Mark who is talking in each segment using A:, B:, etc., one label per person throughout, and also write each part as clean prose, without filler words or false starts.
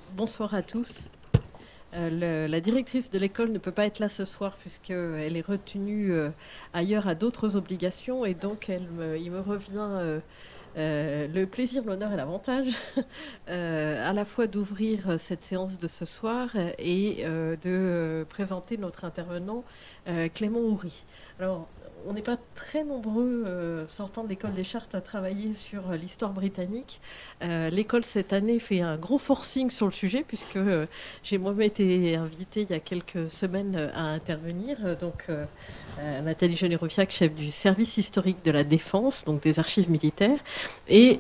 A: Bonsoir à tous. La directrice de l'école ne peut pas être là ce soir puisqu'elle est retenue ailleurs à d'autres obligations et donc il me revient le plaisir, l'honneur et l'avantage à la fois d'ouvrir cette séance de ce soir et de présenter notre intervenant Clément Houry. Alors, on n'est pas très nombreux sortant de l'école des Chartes à travailler sur l'histoire britannique. L'école cette année fait un gros forcing sur le sujet puisque j'ai moi-même été invitée il y a quelques semaines à intervenir. Nathalie Genet-Rofiac, chef du service historique de la Défense, donc des archives militaires. Et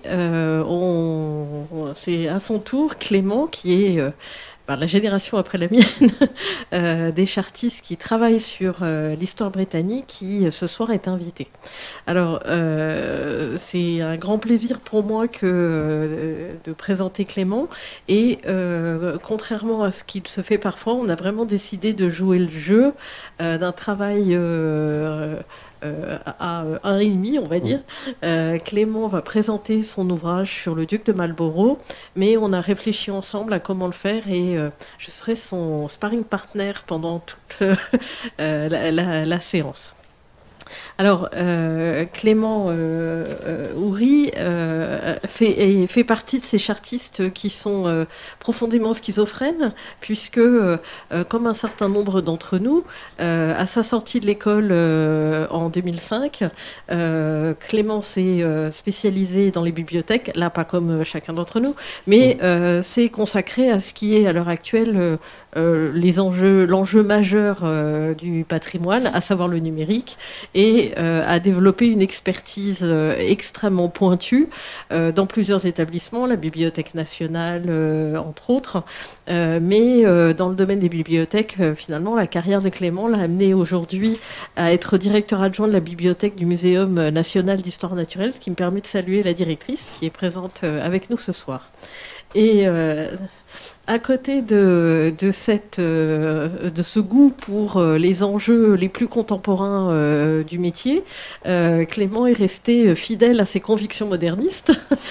A: c'est à son tour Clément qui est la génération après la mienne, des chartistes qui travaillent sur l'histoire britannique, qui ce soir est invité. Alors, c'est un grand plaisir pour moi de présenter Clément. Et contrairement à ce qu'il se fait parfois, on a vraiment décidé de jouer le jeu d'un travail à 1,5, on va dire. Clément va présenter son ouvrage sur le duc de Marlborough, mais on a réfléchi ensemble à comment le faire et je serai son sparring partner pendant toute la séance. Alors, Clément Houry fait partie de ces chartistes qui sont profondément schizophrènes, puisque, comme un certain nombre d'entre nous, à sa sortie de l'école en 2005, Clément s'est spécialisé dans les bibliothèques, là pas comme chacun d'entre nous, mais s'est consacré à ce qui est à l'heure actuelle l'enjeu majeur du patrimoine, à savoir le numérique, et a développé une expertise extrêmement pointue dans plusieurs établissements, la Bibliothèque nationale entre autres, mais dans le domaine des bibliothèques, finalement, la carrière de Clément l'a amené aujourd'hui à être directeur adjoint de la bibliothèque du Muséum national d'histoire naturelle, ce qui me permet de saluer la directrice qui est présente avec nous ce soir. Et à côté de ce goût pour les enjeux les plus contemporains du métier, Clément est resté fidèle à ses convictions modernistes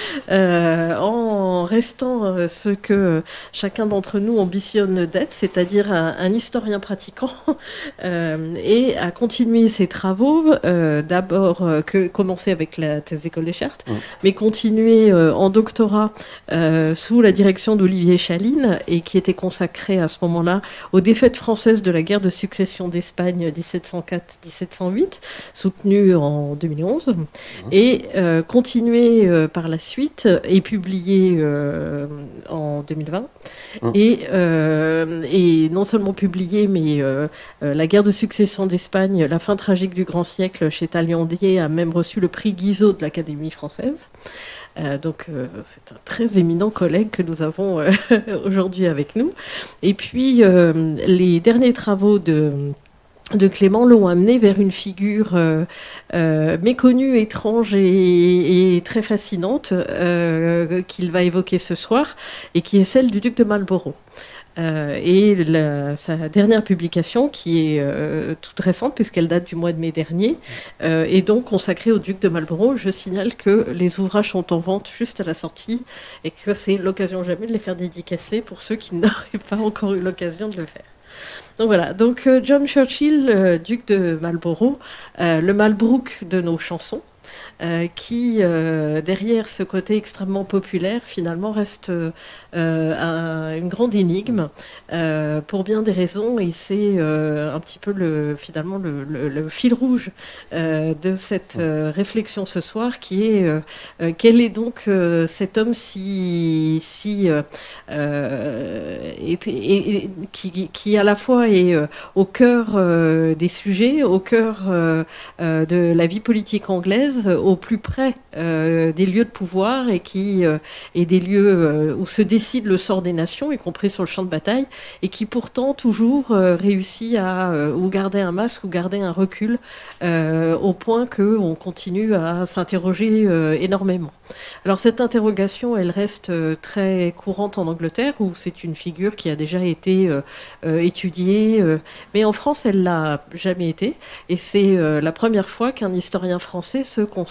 A: en restant ce que chacun d'entre nous ambitionne d'être, c'est-à-dire un historien pratiquant, et a continué ses travaux, d'abord commencé avec la thèse d'école des Chartes, mais continué en doctorat sous la direction d'Olivier Chaline, et qui était consacré à ce moment-là aux défaites françaises de la guerre de succession d'Espagne 1704-1708, soutenue en 2011, et continué par la suite et publié en 2020. Et non seulement publié, mais la guerre de succession d'Espagne, la fin tragique du grand siècle chez Taillandier, a même reçu le prix Guizot de l'Académie française. C'est un très éminent collègue que nous avons aujourd'hui avec nous. Et puis, les derniers travaux de Clément l'ont amené vers une figure méconnue, étrange et très fascinante qu'il va évoquer ce soir, et qui est celle du duc de Marlborough. Sa dernière publication, qui est toute récente puisqu'elle date du mois de mai dernier, est donc consacrée au duc de Marlborough. Je signale que les ouvrages sont en vente juste à la sortie et que c'est l'occasion jamais de les faire dédicacer pour ceux qui n'auraient pas encore eu l'occasion de le faire. Donc voilà, John Churchill, duc de Marlborough, le Malbrook de nos chansons, qui, derrière ce côté extrêmement populaire, finalement reste une grande énigme pour bien des raisons, et c'est un petit peu le fil rouge de cette réflexion ce soir, qui est quel est donc cet homme qui à la fois est au cœur des sujets, au cœur de la vie politique anglaise, au plus près des lieux de pouvoir, et qui est des lieux où se décide le sort des nations, y compris sur le champ de bataille, et qui pourtant toujours réussit à ou garder un masque ou garder un recul, au point qu'on continue à s'interroger énormément. Alors cette interrogation, elle reste très courante en Angleterre, où c'est une figure qui a déjà été étudiée, mais en France, elle l'a jamais été, et c'est la première fois qu'un historien français se consacre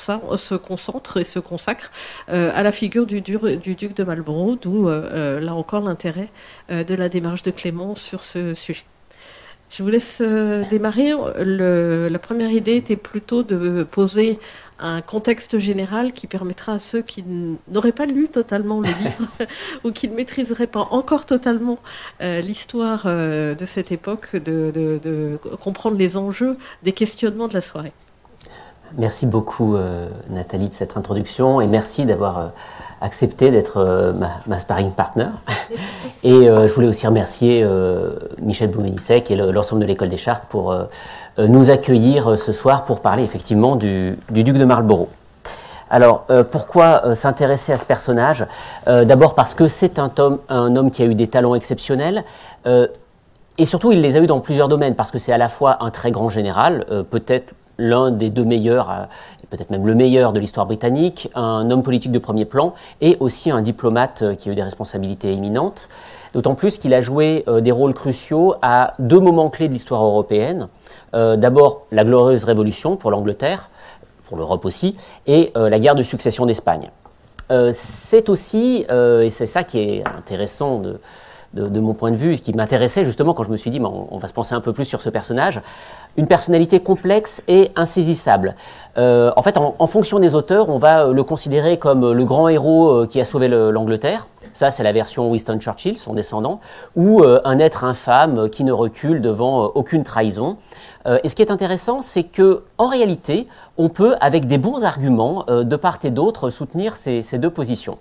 A: se concentre et se consacre à la figure du duc de Marlborough, d'où là encore l'intérêt de la démarche de Clément sur ce sujet. Je vous laisse démarrer. La première idée était plutôt de poser un contexte général qui permettra à ceux qui n'auraient pas lu totalement le livre ou qui ne maîtriseraient pas encore totalement l'histoire de cette époque, de comprendre les enjeux des questionnements de la soirée.
B: Merci beaucoup Nathalie de cette introduction et merci d'avoir accepté d'être ma sparring partner. Et je voulais aussi remercier Michel Bouménissec et l'ensemble de l'École des Chartes pour nous accueillir ce soir pour parler effectivement du duc de Marlborough. Alors, pourquoi s'intéresser à ce personnage? D'abord parce que c'est un homme qui a eu des talents exceptionnels, et surtout il les a eu dans plusieurs domaines, parce que c'est à la fois un très grand général, peut-être l'un des deux meilleurs, peut-être même le meilleur de l'histoire britannique, un homme politique de premier plan, et aussi un diplomate qui a eu des responsabilités éminentes, d'autant plus qu'il a joué des rôles cruciaux à deux moments clés de l'histoire européenne. D'abord, la Glorieuse Révolution pour l'Angleterre, pour l'Europe aussi, et la guerre de succession d'Espagne. C'est aussi, et c'est ça qui est intéressant de mon point de vue, qui m'intéressait justement quand je me suis dit on va se penser un peu plus sur ce personnage, une personnalité complexe et insaisissable. En fait, en fonction des auteurs, on va le considérer comme le grand héros qui a sauvé l'Angleterre. Ça, c'est la version Winston Churchill, son descendant, ou un être infâme qui ne recule devant aucune trahison. Et ce qui est intéressant, c'est que en réalité, on peut, avec des bons arguments, de part et d'autre, soutenir ces deux positions.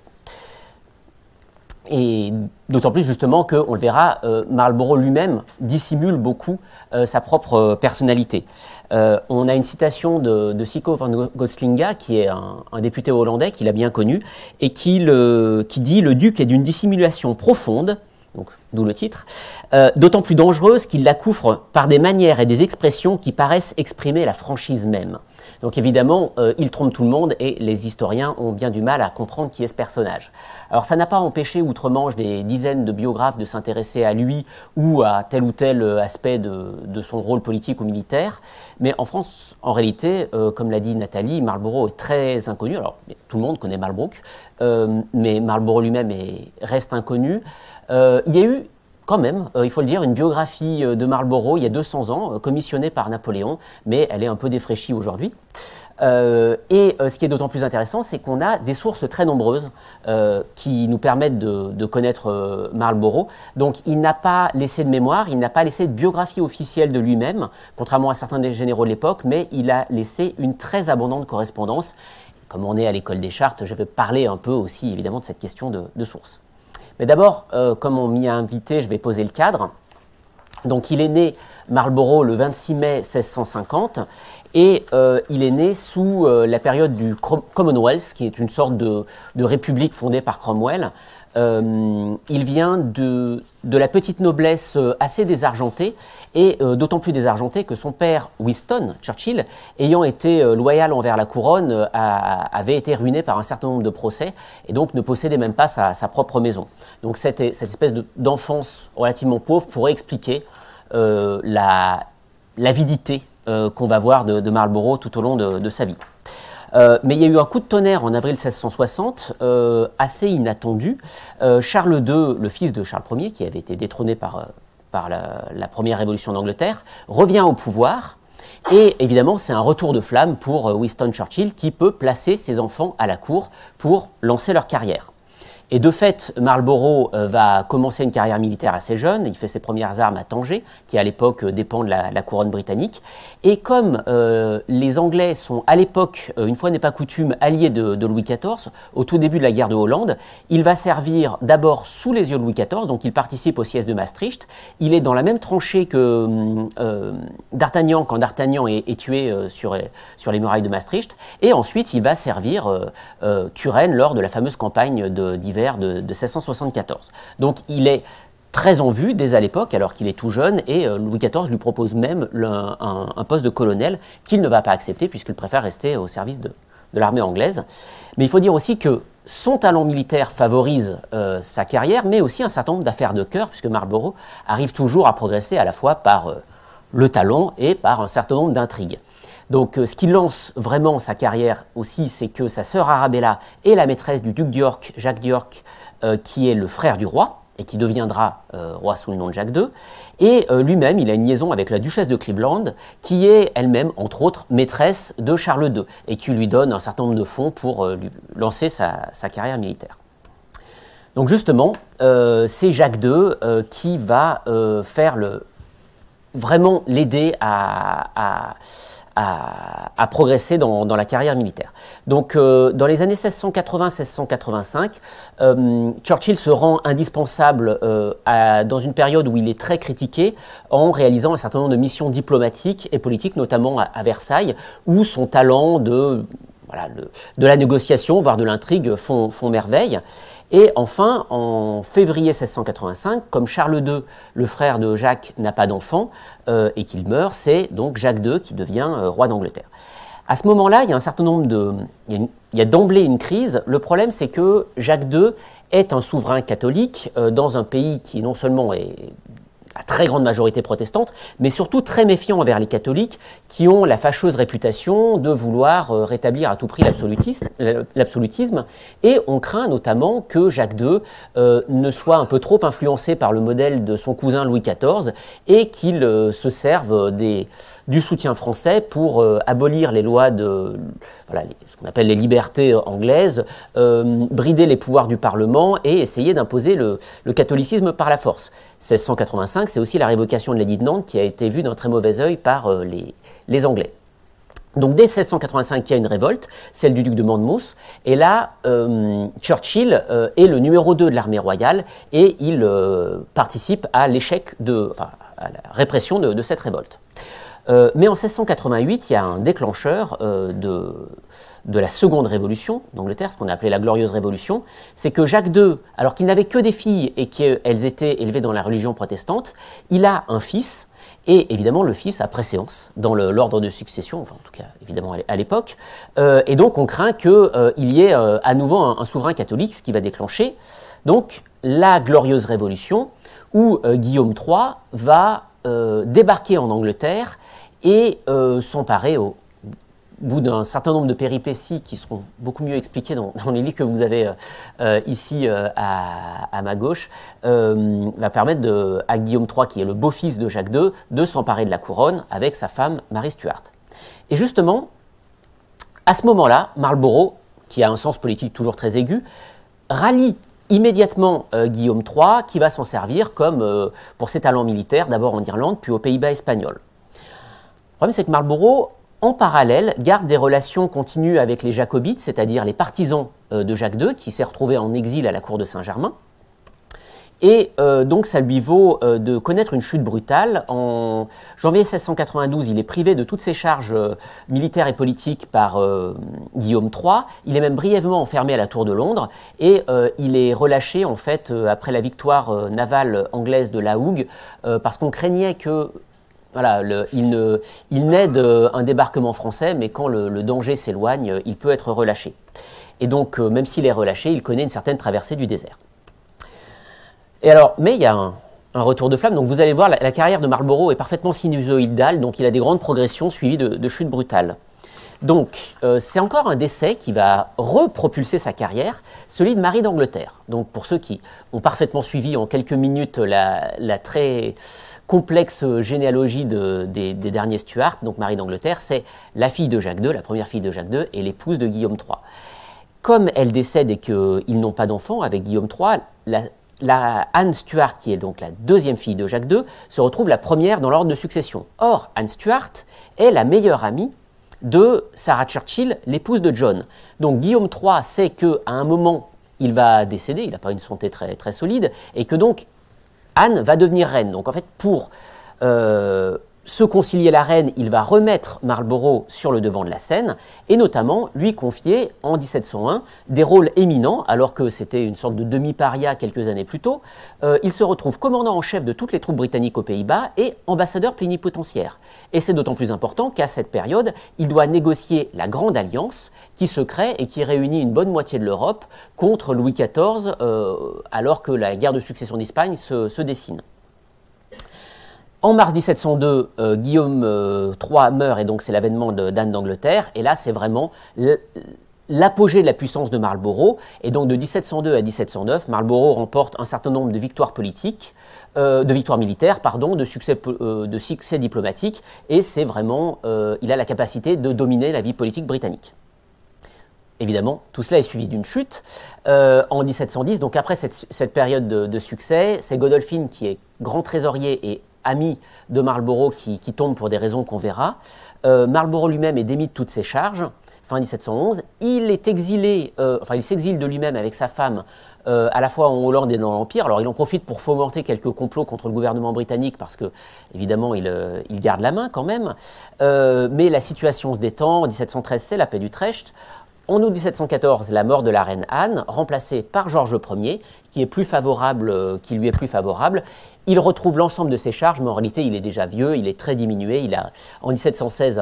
B: Et d'autant plus justement qu'on le verra, Marlborough lui-même dissimule beaucoup sa propre personnalité. On a une citation de Sico van Goslinga, qui est un député hollandais qu'il a bien connu, et qui dit « Le duc est d'une dissimulation profonde », donc d'où le titre, d'autant plus dangereuse qu'il la couvre par des manières et des expressions qui paraissent exprimer la franchise même. Donc évidemment, il trompe tout le monde et les historiens ont bien du mal à comprendre qui est ce personnage. Alors ça n'a pas empêché outre-Manche des dizaines de biographes de s'intéresser à lui ou à tel ou tel aspect de son rôle politique ou militaire. Mais en France, en réalité, comme l'a dit Nathalie, Marlborough est très inconnu. Alors tout le monde connaît Marlborough, mais Marlborough lui-même reste inconnu. Il y a eu quand même, il faut le dire, une biographie de Marlborough il y a 200 ans, commissionnée par Napoléon, mais elle est un peu défraîchie aujourd'hui. Ce qui est d'autant plus intéressant, c'est qu'on a des sources très nombreuses qui nous permettent de connaître Marlborough. Donc il n'a pas laissé de mémoire, il n'a pas laissé de biographie officielle de lui-même, contrairement à certains des généraux de l'époque, mais il a laissé une très abondante correspondance. Comme on est à l'École des Chartes, je vais parler un peu aussi évidemment de cette question de sources. Mais d'abord, comme on m'y a invité, je vais poser le cadre. Donc il est né, Marlborough, le 26 mai 1650, et il est né sous la période du Commonwealth, qui est une sorte de république fondée par Cromwell. Il vient de la petite noblesse assez désargentée, et d'autant plus désargentée que son père, Winston Churchill, ayant été loyal envers la couronne, avait été ruiné par un certain nombre de procès, et donc ne possédait même pas sa propre maison. Donc cette espèce d'enfance relativement pauvre pourrait expliquer l'avidité qu'on va voir de Marlborough tout au long de sa vie. Mais il y a eu un coup de tonnerre en avril 1660, assez inattendu. Charles II, le fils de Charles Ier, qui avait été détrôné par la première révolution d'Angleterre, revient au pouvoir. Et évidemment, c'est un retour de flamme pour Winston Churchill, qui peut placer ses enfants à la cour pour lancer leur carrière. Et de fait, Marlborough va commencer une carrière militaire assez jeune. Il fait ses premières armes à Tanger, qui à l'époque dépend de la couronne britannique. Et comme les Anglais sont à l'époque, une fois n'est pas coutume, alliés de Louis XIV, au tout début de la guerre de Hollande, il va servir d'abord sous les yeux de Louis XIV, donc il participe au siège de Maastricht. Il est dans la même tranchée que D'Artagnan, quand D'Artagnan est tué sur les murailles de Maastricht. Et ensuite, il va servir Turenne lors de la fameuse campagne d'hiver de 1674. Donc il est très en vue dès à l'époque, alors qu'il est tout jeune, et Louis XIV lui propose même un poste de colonel qu'il ne va pas accepter puisqu'il préfère rester au service de l'armée anglaise. Mais il faut dire aussi que son talent militaire favorise sa carrière, mais aussi un certain nombre d'affaires de cœur, puisque Marlborough arrive toujours à progresser à la fois par le talent et par un certain nombre d'intrigues. Donc ce qui lance vraiment sa carrière aussi, c'est que sa sœur Arabella est la maîtresse du duc d'York, Jacques d'York, qui est le frère du roi, et qui deviendra roi sous le nom de Jacques II. Et lui-même, il a une liaison avec la duchesse de Cleveland, qui est elle-même, entre autres, maîtresse de Charles II, et qui lui donne un certain nombre de fonds pour lui lancer sa carrière militaire. Donc justement, c'est Jacques II qui va vraiment l'aider à progresser dans la carrière militaire. Donc dans les années 1680-1685, Churchill se rend indispensable dans une période où il est très critiqué en réalisant un certain nombre de missions diplomatiques et politiques, notamment à Versailles, où son talent de la négociation, voire de l'intrigue, font merveille. Et enfin, en février 1685, comme Charles II, le frère de Jacques, n'a pas d'enfant et qu'il meurt, c'est donc Jacques II qui devient roi d'Angleterre. À ce moment-là, il y a un certain nombre il y a d'emblée une crise. Le problème, c'est que Jacques II est un souverain catholique dans un pays qui non seulement est à très grande majorité protestante, mais surtout très méfiant envers les catholiques qui ont la fâcheuse réputation de vouloir rétablir à tout prix l'absolutisme. Et on craint notamment que Jacques II ne soit un peu trop influencé par le modèle de son cousin Louis XIV et qu'il se serve du soutien français pour abolir les lois ce qu'on appelle les libertés anglaises, brider les pouvoirs du Parlement et essayer d'imposer le catholicisme par la force. 1685, c'est aussi la révocation de l'édit de Nantes qui a été vue d'un très mauvais œil par les Anglais. Donc dès 1785, il y a une révolte, celle du duc de Monmouth, et là, Churchill est le numéro 2 de l'armée royale et il participe à l'échec à la répression de cette révolte. Mais en 1688, il y a un déclencheur de la seconde révolution d'Angleterre, ce qu'on a appelé la Glorieuse Révolution, c'est que Jacques II, alors qu'il n'avait que des filles et qu'elles étaient élevées dans la religion protestante, il a un fils, et évidemment le fils a préséance dans l'ordre de succession, enfin en tout cas évidemment à l'époque, et donc on craint qu'il y ait à nouveau un souverain catholique, ce qui va déclencher donc la Glorieuse Révolution, où Guillaume III va débarquer en Angleterre et s'emparer au bout d'un certain nombre de péripéties qui seront beaucoup mieux expliquées dans les livres que vous avez ici à ma gauche, va permettre à Guillaume III, qui est le beau-fils de Jacques II, de s'emparer de la couronne avec sa femme Marie Stuart. Et justement, à ce moment-là, Marlborough, qui a un sens politique toujours très aigu, rallie immédiatement Guillaume III, qui va s'en servir pour ses talents militaires, d'abord en Irlande, puis aux Pays-Bas espagnols. Le problème, c'est que Marlborough, en parallèle, garde des relations continues avec les Jacobites, c'est-à-dire les partisans de Jacques II, qui s'est retrouvé en exil à la cour de Saint-Germain. Et donc, ça lui vaut de connaître une chute brutale. En janvier 1692, il est privé de toutes ses charges militaires et politiques par Guillaume III. Il est même brièvement enfermé à la Tour de Londres et il est relâché, en fait, après la victoire navale anglaise de La Hougue, parce qu'on craignait que il n'aide un débarquement français, mais quand le danger s'éloigne, il peut être relâché. Et donc, même s'il est relâché, il connaît une certaine traversée du désert. Et alors, mais il y a un retour de flamme. Donc, vous allez voir, la carrière de Marlborough est parfaitement sinusoïdale, donc il a des grandes progressions suivies de chutes brutales. Donc, c'est encore un décès qui va repropulser sa carrière, celui de Marie d'Angleterre. Donc, pour ceux qui ont parfaitement suivi en quelques minutes la très complexe généalogie des derniers Stuart, donc Marie d'Angleterre, c'est la fille de Jacques II, la première fille de Jacques II, et l'épouse de Guillaume III. Comme elle décède et qu'ils n'ont pas d'enfant avec Guillaume III, la Anne Stuart, qui est donc la deuxième fille de Jacques II, se retrouve la première dans l'ordre de succession. Or, Anne Stuart est la meilleure amie de Sarah Churchill, l'épouse de John. Donc Guillaume III sait qu'à un moment, il va décéder, il n'a pas une santé très, très solide, et que donc Anne va devenir reine. Donc en fait, pour se concilier la reine, il va remettre Marlborough sur le devant de la scène, et notamment lui confier en 1701 des rôles éminents, alors que c'était une sorte de demi-paria quelques années plus tôt. Il se retrouve commandant en chef de toutes les troupes britanniques aux Pays-Bas et ambassadeur plénipotentiaire. Et c'est d'autant plus important qu'à cette période, il doit négocier la Grande Alliance qui se crée et qui réunit une bonne moitié de l'Europe contre Louis XIV, alors que la guerre de succession d'Espagne se dessine. En mars 1702, Guillaume III meurt et donc c'est l'avènement d'Anne d'Angleterre. Et là, c'est vraiment l'apogée de la puissance de Marlborough. Et donc de 1702 à 1709, Marlborough remporte un certain nombre de victoires politiques, de victoires militaires, pardon, de succès diplomatiques. Et c'est vraiment, il a la capacité de dominer la vie politique britannique. Évidemment, tout cela est suivi d'une chute en 1710. Donc après cette période de succès, c'est Godolphin qui est grand trésorier et ami de Marlborough qui tombe pour des raisons qu'on verra. Marlborough lui-même est démis de toutes ses charges, fin 1711. Il est exilé, il s'exile de lui-même avec sa femme à la fois en Hollande et dans l'Empire. Alors il en profite pour fomenter quelques complots contre le gouvernement britannique parce que, évidemment, il garde la main quand même. Mais la situation se détend. En 1713, c'est la paix d'Utrecht. En août 1714, la mort de la reine Anne, remplacée par Georges Ier, qui lui est plus favorable. Il retrouve l'ensemble de ses charges, mais en réalité, il est déjà vieux, il est très diminué. Il a, en 1716,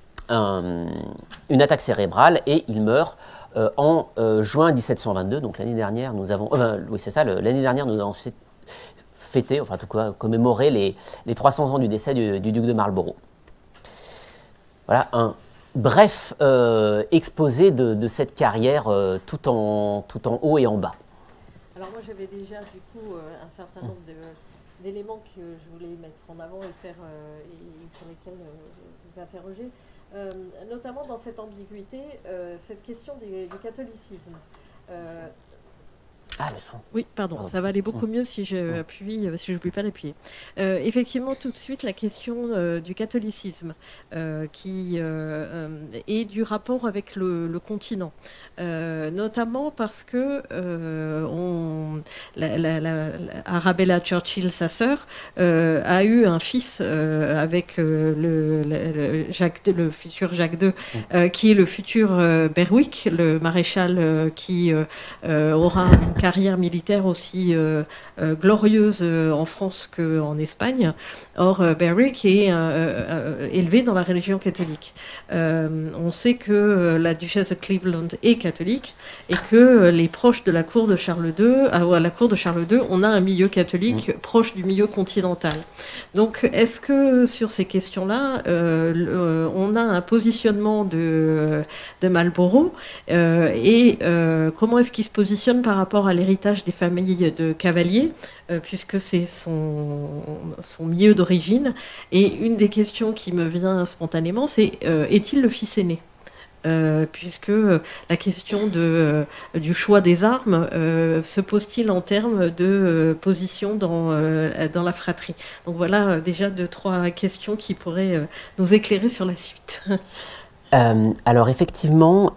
B: une attaque cérébrale et il meurt en juin 1722. Donc l'année dernière, nous avons... oui, c'est ça, l'année dernière, nous avons fêté, enfin en tout cas, commémoré les 300 ans du décès du duc de Marlborough. Voilà un bref exposé de cette carrière tout en haut et en bas.
A: Alors moi j'avais déjà du coup un certain nombre d'éléments que je voulais mettre en avant et faire et sur lesquels vous interroger, notamment dans cette ambiguïté, cette question du catholicisme.
B: Le son.
A: Oui, pardon, ça va aller beaucoup mieux si je n'oublie pas d'appuyer. Effectivement, tout de suite, la question du catholicisme et du rapport avec le continent. Notamment parce que Arabella Churchill, sa sœur, a eu un fils avec le futur Jacques II, qui est le futur Berwick, le maréchal qui aura une carrière militaire aussi glorieuse en France qu'en Espagne. Or, Berwick est élevé dans la religion catholique. On sait que la duchesse de Cleveland est catholique et que les proches de la cour de Charles II, à la cour de Charles II, on a un milieu catholique proche du milieu continental. Donc, est-ce que sur ces questions-là, on a un positionnement de Marlborough et comment est-ce qu'il se positionne par rapport à l'héritage des familles de cavaliers, puisque c'est son milieu d'origine. Et une des questions qui me vient spontanément, c'est est-il le fils aîné ? Puisque la question du choix des armes se pose-t-il en termes de position dans la fratrie. Donc voilà déjà 2-3 questions qui pourraient nous éclairer sur la suite.
B: Alors effectivement,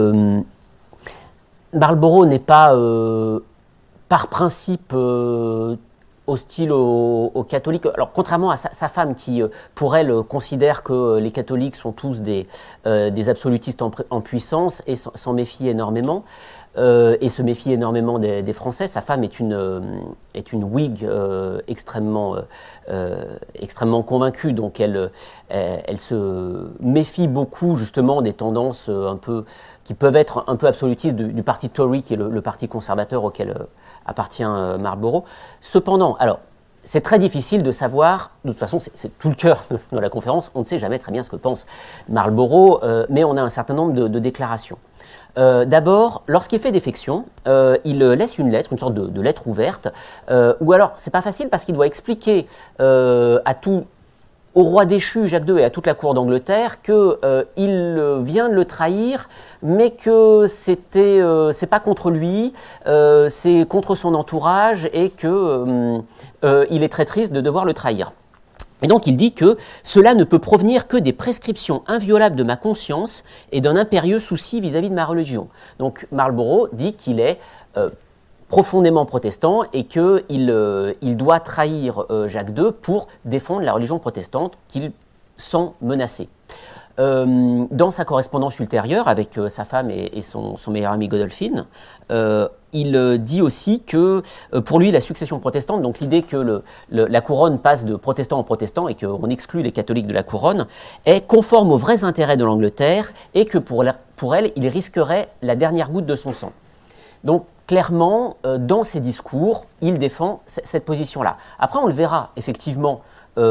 B: Marlborough n'est pas par principe hostile aux catholiques. Alors contrairement à sa femme qui, pour elle, considère que les catholiques sont tous des absolutistes en puissance et s'en méfie énormément, et se méfie énormément des Français. Sa femme est une Whig extrêmement convaincue, donc elle se méfie beaucoup justement des tendances qui peuvent être un peu absolutistes du parti Tory, qui est le parti conservateur auquel appartient Marlborough. Cependant, alors, c'est très difficile de savoir, de toute façon, c'est tout le cœur de la conférence, on ne sait jamais très bien ce que pense Marlborough, mais on a un certain nombre de déclarations. D'abord, lorsqu'il fait défection, il laisse une lettre, une sorte de lettre ouverte, ou alors, c'est pas facile parce qu'il doit expliquer au roi déchu, Jacques II, et à toute la cour d'Angleterre, qu'il vient de le trahir, mais que c'est pas contre lui, c'est contre son entourage, et qu'il est très triste de devoir le trahir. Et donc il dit que cela ne peut provenir que des prescriptions inviolables de ma conscience et d'un impérieux souci vis-à-vis de ma religion. Donc Marlborough dit qu'il est profondément protestant et qu'il doit trahir Jacques II pour défendre la religion protestante qu'il sent menacée. Dans sa correspondance ultérieure avec sa femme et son meilleur ami Godolphin, il dit aussi que pour lui la succession protestante, donc l'idée que la couronne passe de protestant en protestant et qu'on exclut les catholiques de la couronne, est conforme aux vrais intérêts de l'Angleterre et que pour elle, il risquerait la dernière goutte de son sang. Donc clairement, dans ses discours, il défend cette position-là. Après, on le verra, effectivement,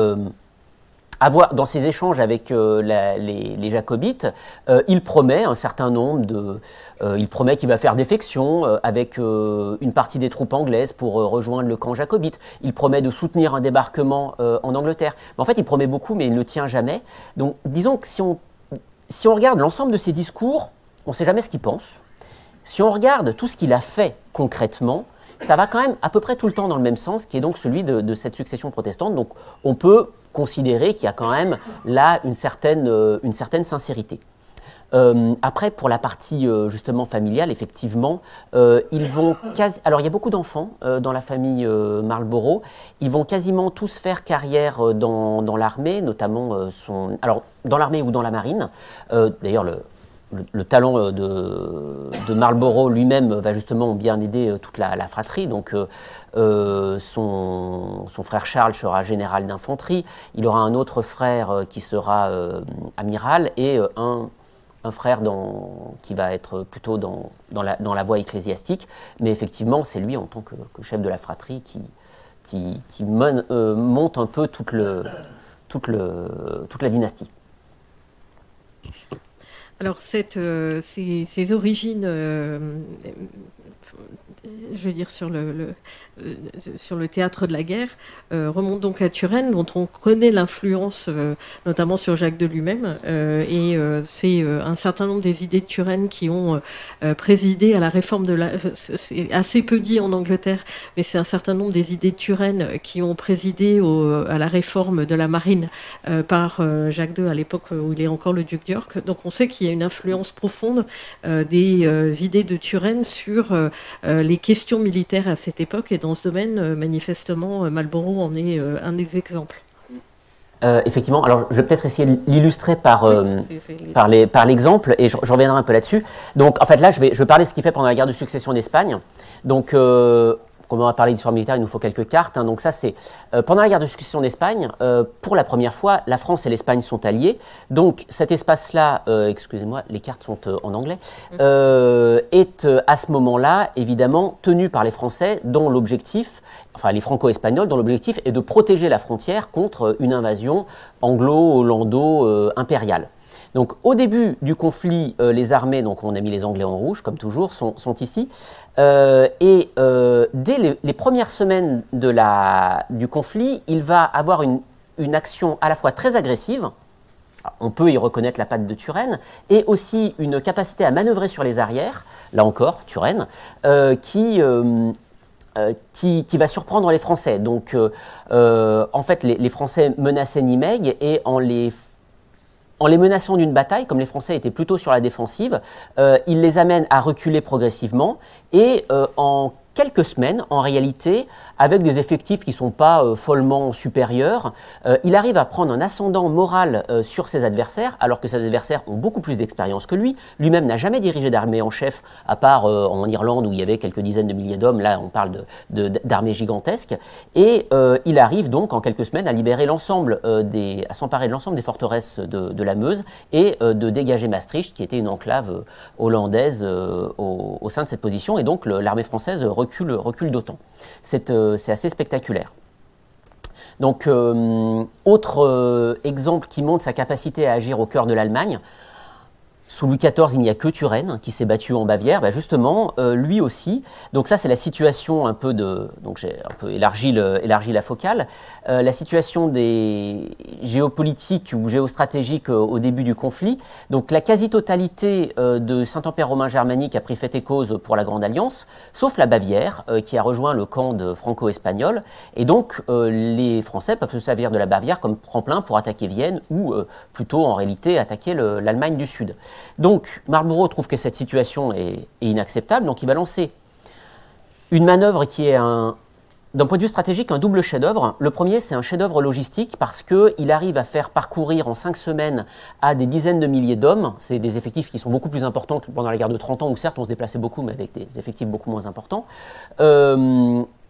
B: dans ses échanges avec les jacobites, il promet un certain nombre il promet qu'il va faire défection avec une partie des troupes anglaises pour rejoindre le camp jacobite. Il promet de soutenir un débarquement en Angleterre. Mais en fait, il promet beaucoup, mais il ne le tient jamais. Donc, disons que si on regarde l'ensemble de ses discours, on ne sait jamais ce qu'il pense. Si on regarde tout ce qu'il a fait concrètement, ça va quand même à peu près tout le temps dans le même sens, qui est donc celui de cette succession protestante. Donc, on peut considérer qu'il y a quand même là une certaine sincérité. Après, pour la partie justement familiale, effectivement, alors il y a beaucoup d'enfants dans la famille Marlborough. Ils vont quasiment tous faire carrière dans l'armée, notamment alors dans l'armée ou dans la marine. D'ailleurs, le talent de Marlborough lui-même va justement bien aider toute la fratrie. Donc, son frère Charles sera général d'infanterie. Il aura un autre frère qui sera amiral et un frère qui va être plutôt dans la voie ecclésiastique. Mais effectivement, c'est lui, en tant que chef de la fratrie, qui monte un peu toute la dynastie.
A: Alors, ces origines, je veux dire, sur le théâtre de la guerre, remontent donc à Turenne, dont on connaît l'influence, notamment sur Jacques de lui-même. C'est un certain nombre des idées de Turenne qui ont présidé à la réforme c'est assez peu dit en Angleterre, mais c'est un certain nombre des idées de Turenne qui ont présidé à la réforme de la marine par Jacques II à l'époque où il est encore le duc d'York. Donc on sait qu'il y a une influence profonde des idées de Turenne sur les questions militaires à cette époque, et dans ce domaine, manifestement, Marlborough en est un des exemples.
B: Effectivement, alors je vais peut-être essayer de l'illustrer par l'exemple, et je reviendrai un peu là-dessus. Donc en fait là, je vais parler de ce qu'il fait pendant la guerre de succession d'Espagne. Donc comme on va parler d'histoire militaire, il nous faut quelques cartes. Donc ça, c'est pendant la guerre de succession d'Espagne, pour la première fois, la France et l'Espagne sont alliées. Donc cet espace-là, excusez-moi, les cartes sont en anglais, est à ce moment-là, évidemment, tenu par les Français, dont l'objectif, enfin les Franco-Espagnols, dont l'objectif est de protéger la frontière contre une invasion anglo-hollando-impériale. Donc, au début du conflit, les armées, donc on a mis les Anglais en rouge, comme toujours, sont ici. Dès les premières semaines du conflit, il va avoir une action à la fois très agressive, on peut y reconnaître la patte de Turenne, et aussi une capacité à manœuvrer sur les arrières, là encore, Turenne, qui va surprendre les Français. Donc, en fait, les Français menaçaient Nimègue, et en les menaçant d'une bataille, comme les Français étaient plutôt sur la défensive, il les amène à reculer progressivement, et en quelques semaines, en réalité, avec des effectifs qui ne sont pas follement supérieurs, il arrive à prendre un ascendant moral sur ses adversaires, alors que ses adversaires ont beaucoup plus d'expérience que lui. Lui-même n'a jamais dirigé d'armée en chef, à part en Irlande où il y avait quelques dizaines de milliers d'hommes. Là, on parle d'armées gigantesques. Et il arrive donc en quelques semaines à libérer à s'emparer de l'ensemble des forteresses de la Meuse et de dégager Maastricht, qui était une enclave hollandaise au sein de cette position. Et donc l'armée française recule d'autant. C'est assez spectaculaire. Donc, autre exemple qui montre sa capacité à agir au cœur de l'Allemagne, sous Louis XIV, il n'y a que Turenne qui s'est battu en Bavière. Justement, lui aussi. Donc ça, c'est la situation un peu donc j'ai un peu élargi la focale. La situation des géopolitiques ou géostratégiques au début du conflit. Donc la quasi-totalité de Saint-Empire romain germanique a pris fait et cause pour la Grande Alliance, sauf la Bavière qui a rejoint le camp de franco-espagnol. Et donc les Français peuvent se servir de la Bavière comme tremplin pour attaquer Vienne ou plutôt en réalité attaquer l'Allemagne du Sud. Donc, Marlborough trouve que cette situation est inacceptable, donc il va lancer une manœuvre qui est, d'un point de vue stratégique, un double chef-d'œuvre. Le premier, c'est un chef-d'œuvre logistique parce qu'il arrive à faire parcourir en 5 semaines à des dizaines de milliers d'hommes. C'est des effectifs qui sont beaucoup plus importants que pendant la guerre de 30 ans, où certes on se déplaçait beaucoup, mais avec des effectifs beaucoup moins importants.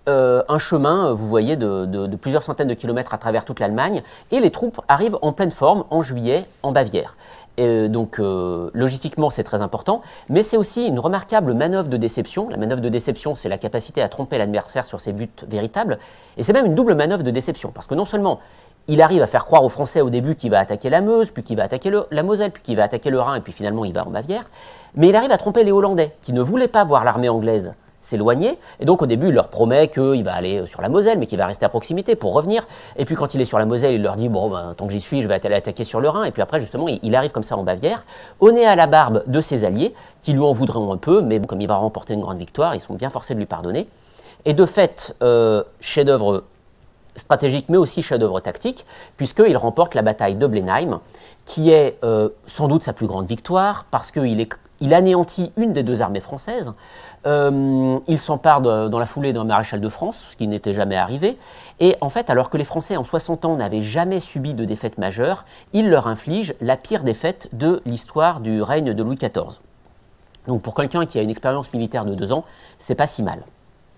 B: un chemin, vous voyez, de plusieurs centaines de kilomètres à travers toute l'Allemagne, et les troupes arrivent en pleine forme en juillet en Bavière. Et donc, logistiquement, c'est très important, mais c'est aussi une remarquable manœuvre de déception. La manœuvre de déception, c'est la capacité à tromper l'adversaire sur ses buts véritables, et c'est même une double manœuvre de déception, parce que non seulement il arrive à faire croire aux Français au début qu'il va attaquer la Meuse, puis qu'il va attaquer la Moselle, puis qu'il va attaquer le Rhin, et puis finalement il va en Bavière, mais il arrive à tromper les Hollandais, qui ne voulaient pas voir l'armée anglaise s'éloigner, et donc au début il leur promet qu'il va aller sur la Moselle, mais qu'il va rester à proximité pour revenir, et puis quand il est sur la Moselle, il leur dit, bon, ben, tant que j'y suis, je vais aller attaquer sur le Rhin, et puis après justement, il arrive comme ça en Bavière, au nez à la barbe de ses alliés, qui lui en voudront un peu, mais bon, comme il va remporter une grande victoire, ils sont bien forcés de lui pardonner, et de fait, chef-d'œuvre stratégique, mais aussi chef-d'œuvre tactique, puisqu'il remporte la bataille de Blenheim, qui est sans doute sa plus grande victoire, parce qu'il anéantit une des deux armées françaises. Il s'empare dans la foulée d'un maréchal de France, ce qui n'était jamais arrivé. Et en fait, alors que les Français en 60 ans n'avaient jamais subi de défaite majeure, il leur inflige la pire défaite de l'histoire du règne de Louis XIV. Donc pour quelqu'un qui a une expérience militaire de 2 ans, c'est pas si mal.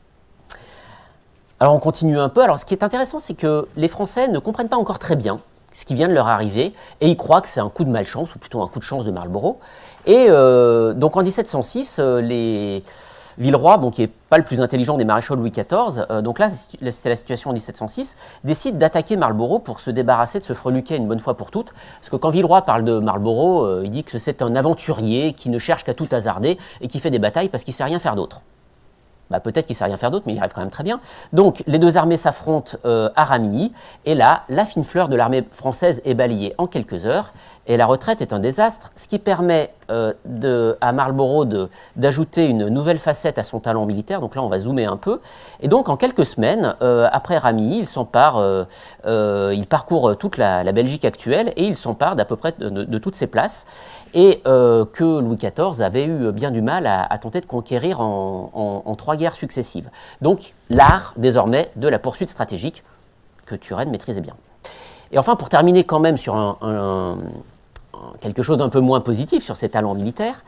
B: Alors on continue un peu. Alors ce qui est intéressant, c'est que les Français ne comprennent pas encore très bien ce qui vient de leur arriver, et ils croient que c'est un coup de malchance, ou plutôt un coup de chance de Marlborough. Et donc en 1706, les Villeroy, bon, qui n'est pas le plus intelligent des maréchaux de Louis XIV, donc là c'est la situation en 1706, décide d'attaquer Marlborough pour se débarrasser de ce freluquet une bonne fois pour toutes. Parce que quand Villeroy parle de Marlborough, il dit que c'est un aventurier qui ne cherche qu'à tout hasarder et qui fait des batailles parce qu'il ne sait rien faire d'autre. Bah, peut-être qu'il ne sait rien faire d'autre, mais il arrive quand même très bien. Donc, les deux armées s'affrontent à Ramillies, et là, la fine fleur de l'armée française est balayée en quelques heures, et la retraite est un désastre, ce qui permet à Marlborough d'ajouter une nouvelle facette à son talent militaire. Donc là, on va zoomer un peu. Et donc, en quelques semaines, après Ramillies, il parcourt toute la Belgique actuelle, et il s'empare d'à peu près de toutes ses places, et que Louis XIV avait eu bien du mal à tenter de conquérir en 3 guerres successives. Donc l'art désormais de la poursuite stratégique que Turenne maîtrisait bien. Et enfin, pour terminer quand même sur quelque chose d'un peu moins positif sur ses talents militaires,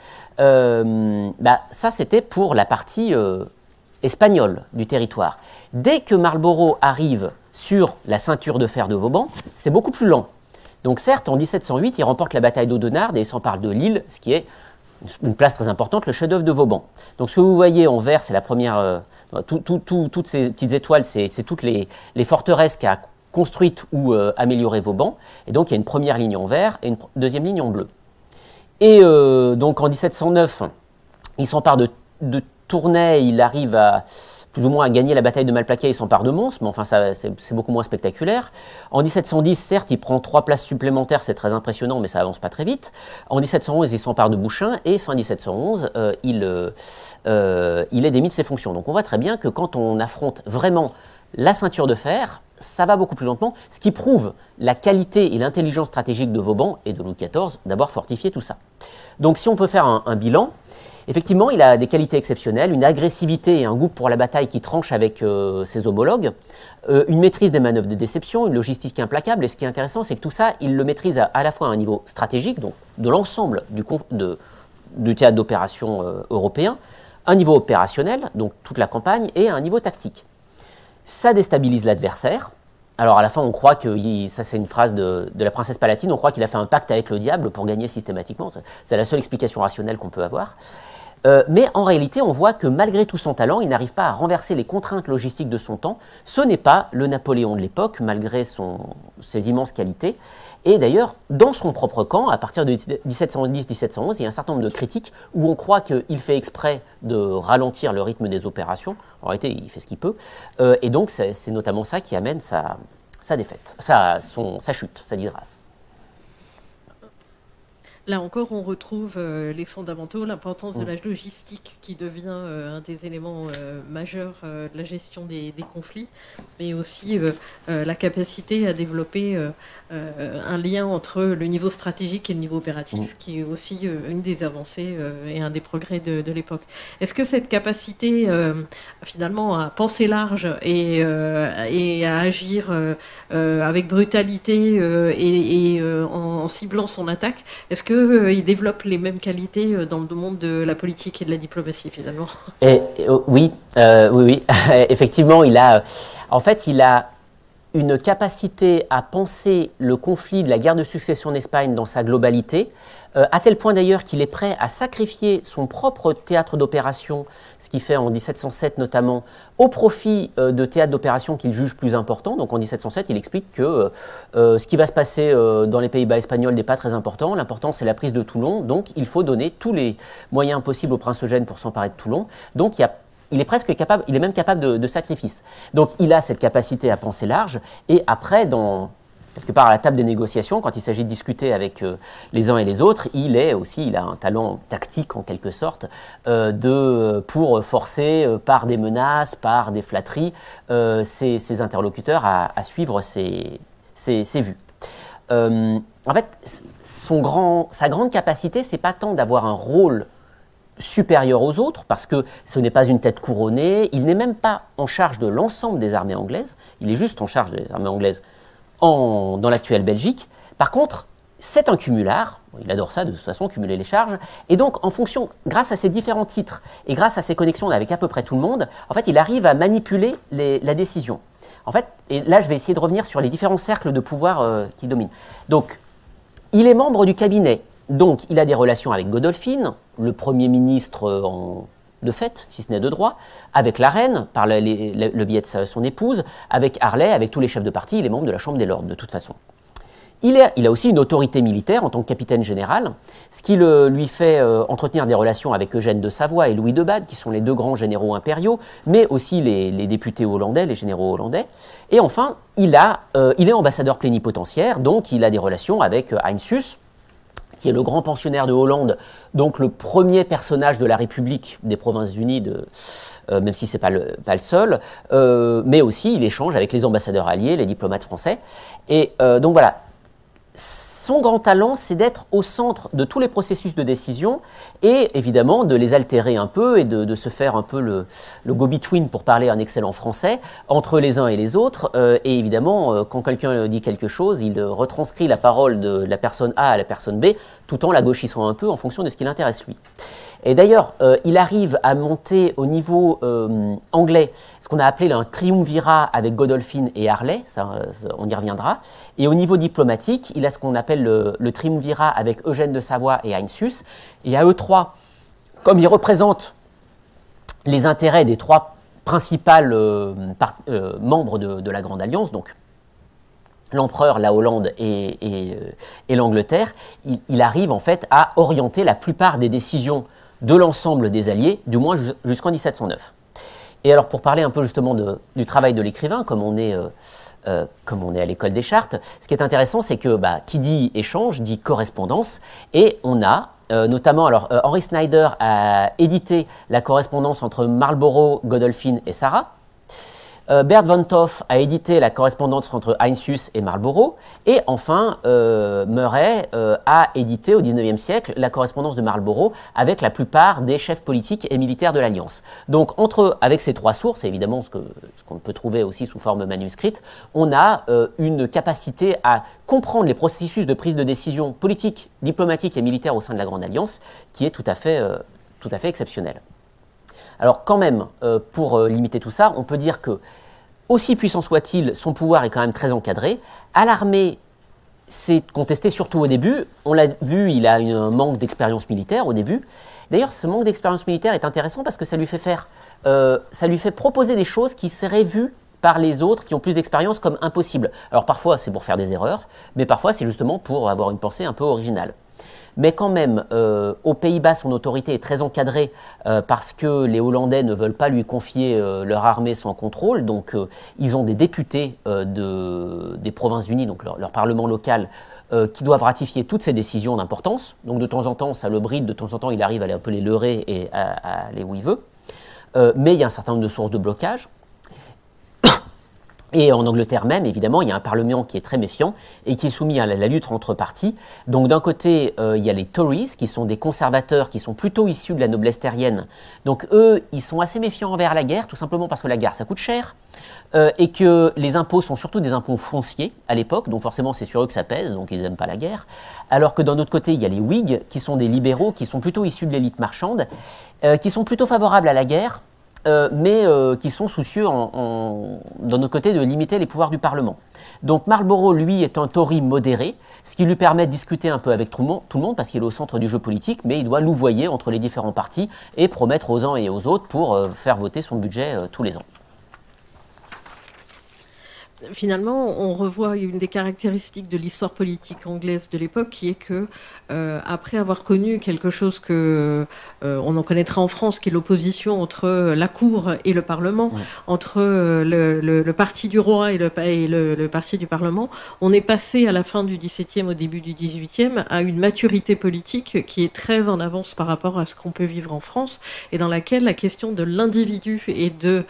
B: ça c'était pour la partie espagnole du territoire. Dès que Marlborough arrive sur la ceinture de fer de Vauban, c'est beaucoup plus lent. Donc certes, en 1708, il remporte la bataille d'Audenarde et il s'empare de Lille, ce qui est une place très importante, le chef-d'œuvre de Vauban. Donc ce que vous voyez en vert, c'est la première, toutes ces petites étoiles, c'est toutes les forteresses qu'a construites ou améliorées Vauban. Et donc il y a une première ligne en vert et une deuxième ligne en bleu. Et donc en 1709, il s'empare de Tournai, il arrive plus ou moins à gagner la bataille de Malplaquet, il s'empare de Mons, mais enfin c'est beaucoup moins spectaculaire. En 1710, certes, il prend 3 places supplémentaires, c'est très impressionnant, mais ça avance pas très vite. En 1711, il s'empare de Bouchain, et fin 1711, il est démis de ses fonctions. Donc on voit très bien que quand on affronte vraiment la ceinture de fer, ça va beaucoup plus lentement, ce qui prouve la qualité et l'intelligence stratégique de Vauban et de Louis XIV d'avoir fortifié tout ça. Donc si on peut faire un bilan, effectivement, il a des qualités exceptionnelles, une agressivité et un goût pour la bataille qui tranche avec ses homologues, une maîtrise des manœuvres de déception, une logistique implacable. Et ce qui est intéressant, c'est que tout ça, il le maîtrise à la fois à un niveau stratégique, donc de l'ensemble du théâtre d'opération européen, un niveau opérationnel, donc toute la campagne, et un niveau tactique. Ça déstabilise l'adversaire. Alors à la fin, on croit que, ça c'est une phrase de la princesse Palatine, on croit qu'il a fait un pacte avec le diable pour gagner systématiquement. C'est la seule explication rationnelle qu'on peut avoir. Mais en réalité, on voit que malgré tout son talent, il n'arrive pas à renverser les contraintes logistiques de son temps. Ce n'est pas le Napoléon de l'époque, malgré ses immenses qualités. Et d'ailleurs, dans son propre camp, à partir de 1710-1711, il y a un certain nombre de critiques où on croit qu'il fait exprès de ralentir le rythme des opérations. En réalité, il fait ce qu'il peut. Et donc, c'est notamment ça qui amène sa défaite, sa chute, sa disgrâce.
A: Là encore, on retrouve les fondamentaux, l'importance de la logistique qui devient un des éléments majeurs de la gestion des conflits, mais aussi la capacité à développer un lien entre le niveau stratégique et le niveau opératif, qui est aussi une des avancées et un des progrès de l'époque. Est-ce que cette capacité, finalement, à penser large et à agir avec brutalité et en ciblant son attaque, est-ce que qu'il développe les mêmes qualités dans le monde de la politique et de la diplomatie, finalement?
B: Oui, oui, effectivement, en fait, il a une capacité à penser le conflit de la guerre de succession d'Espagne dans sa globalité, à tel point d'ailleurs qu'il est prêt à sacrifier son propre théâtre d'opération, ce qu'il fait en 1707 notamment, au profit de théâtres d'opération qu'il juge plus importants. Donc en 1707, il explique que ce qui va se passer dans les Pays-Bas espagnols n'est pas très important, l'important c'est la prise de Toulon, donc il faut donner tous les moyens possibles au prince Eugène pour s'emparer de Toulon. Donc il est presque capable, il est même capable de sacrifice. Donc il a cette capacité à penser large, et après, quelque part à la table des négociations, quand il s'agit de discuter avec les uns et les autres, il a un talent tactique en quelque sorte, pour forcer par des menaces, par des flatteries, ses interlocuteurs à suivre ses vues. En fait, sa grande capacité, c'est pas tant d'avoir un rôle supérieur aux autres, parce que ce n'est pas une tête couronnée, il n'est même pas en charge de l'ensemble des armées anglaises, il est juste en charge des armées anglaises dans l'actuelle Belgique. Par contre, c'est un cumulard, il adore ça de toute façon, cumuler les charges, et donc en fonction, grâce à ses différents titres et grâce à ses connexions avec à peu près tout le monde, en fait il arrive à manipuler la décision. En fait, et là je vais essayer de revenir sur les différents cercles de pouvoir qui dominent. Donc, il est membre du cabinet. Donc, il a des relations avec Godolphin, le Premier ministre de fait, si ce n'est de droit, avec la reine, par le biais de son épouse, avec Harley, avec tous les chefs de parti, il est membre de la Chambre des Lords, de toute façon. Il a aussi une autorité militaire en tant que capitaine général, ce qui lui fait entretenir des relations avec Eugène de Savoie et Louis de Bade, qui sont les deux grands généraux impériaux, mais aussi les députés hollandais, les généraux hollandais. Et enfin, il est ambassadeur plénipotentiaire, donc il a des relations avec Heinz Hüss, qui est le grand pensionnaire de Hollande, donc le premier personnage de la République des Provinces-Unies, même si ce n'est pas le seul, mais aussi il échange avec les ambassadeurs alliés, les diplomates français. Et donc voilà, son grand talent, c'est d'être au centre de tous les processus de décision et évidemment de les altérer un peu et de se faire un peu le go-between, pour parler un excellent français, entre les uns et les autres. Et évidemment, quand quelqu'un dit quelque chose, il retranscrit la parole de la personne A à la personne B, tout en la gauchissant un peu en fonction de ce qui l'intéresse lui. Et d'ailleurs, il arrive à monter au niveau anglais ce qu'on a appelé un triumvirat avec Godolphin et Harley, on y reviendra. Et au niveau diplomatique, il a ce qu'on appelle le triumvirat avec Eugène de Savoie et Heinz Hüss. Et à eux trois, comme ils représentent les intérêts des trois principaux membres de la Grande Alliance, donc l'empereur, la Hollande et l'Angleterre, il arrive en fait à orienter la plupart des décisions de l'ensemble des Alliés, du moins jusqu'en 1709. Et alors, pour parler un peu justement du travail de l'écrivain, comme on est à l'école des chartes, ce qui est intéressant, c'est que qui dit échange, dit correspondance, et on a notamment, alors Henry Snyder a édité la correspondance entre Marlborough, Godolphin et Sarah. Bert von Toff a édité la correspondance entre Heinz Hüss et Marlborough. Et enfin, Murray a édité au XIXe siècle la correspondance de Marlborough avec la plupart des chefs politiques et militaires de l'Alliance. Donc, avec ces trois sources, et évidemment ce qu'on peut trouver aussi sous forme manuscrite, on a une capacité à comprendre les processus de prise de décision politique, diplomatique et militaire au sein de la Grande Alliance, qui est tout à fait exceptionnelle. Alors quand même, pour limiter tout ça, on peut dire que, aussi puissant soit-il, son pouvoir est quand même très encadré. À l'armée, c'est contesté surtout au début. On l'a vu, il a un manque d'expérience militaire au début. D'ailleurs, ce manque d'expérience militaire est intéressant parce que ça lui fait proposer des choses qui seraient vues par les autres qui ont plus d'expérience comme impossibles. Alors parfois, c'est pour faire des erreurs, mais parfois, c'est justement pour avoir une pensée un peu originale. Mais quand même, aux Pays-Bas, son autorité est très encadrée parce que les Hollandais ne veulent pas lui confier leur armée sans contrôle. Donc, ils ont des députés des Provinces-Unies, donc leur parlement local, qui doivent ratifier toutes ces décisions d'importance. Donc, de temps en temps, ça le bride, de temps en temps, il arrive à un peu les leurrer et à aller où il veut. Mais il y a un certain nombre de sources de blocage. Et en Angleterre même, évidemment, il y a un Parlement qui est très méfiant et qui est soumis à la lutte entre partis. Donc d'un côté, il y a les Tories, qui sont des conservateurs, qui sont plutôt issus de la noblesse terrienne. Donc eux, ils sont assez méfiants envers la guerre, tout simplement parce que la guerre, ça coûte cher, et que les impôts sont surtout des impôts fonciers à l'époque, donc forcément c'est sur eux que ça pèse, donc ils n'aiment pas la guerre. Alors que d'un autre côté, il y a les Whigs, qui sont des libéraux, qui sont plutôt issus de l'élite marchande, qui sont plutôt favorables à la guerre, mais qui sont soucieux, d'un autre côté, de limiter les pouvoirs du Parlement. Donc Marlborough, lui, est un Tory modéré, ce qui lui permet de discuter un peu avec tout le monde, parce qu'il est au centre du jeu politique, mais il doit louvoyer entre les différents partis et promettre aux uns et aux autres pour faire voter son budget tous les ans.
A: Finalement, on revoit une des caractéristiques de l'histoire politique anglaise de l'époque, qui est que, après avoir connu quelque chose que on en connaîtra en France, qui est l'opposition entre la cour et le Parlement, entre le parti du roi et le parti du Parlement, on est passé à la fin du XVIIe, au début du XVIIIe, à une maturité politique qui est très en avance par rapport à ce qu'on peut vivre en France, et dans laquelle la question de l'individu et de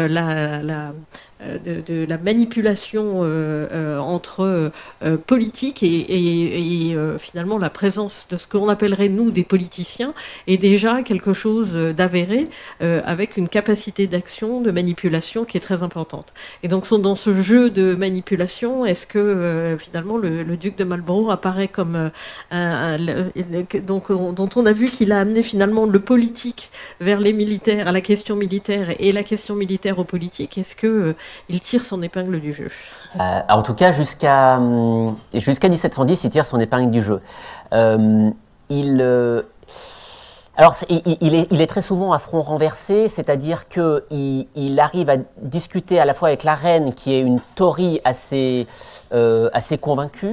A: de la manipulation entre politique et finalement la présence de ce qu'on appellerait nous des politiciens est déjà quelque chose d'avéré, avec une capacité d'action, de manipulation qui est très importante. Et donc dans ce jeu de manipulation, est-ce que finalement le duc de Marlborough apparaît comme dont on a vu qu'il a amené finalement le politique vers les militaires, à la question militaire, et la question militaire au politique? Est-ce que il tire son épingle du jeu?
B: En tout cas, jusqu'à 1710, il tire son épingle du jeu. Il est très souvent à front renversé, c'est-à-dire qu'il arrive à discuter à la fois avec la reine, qui est une Tory assez convaincue,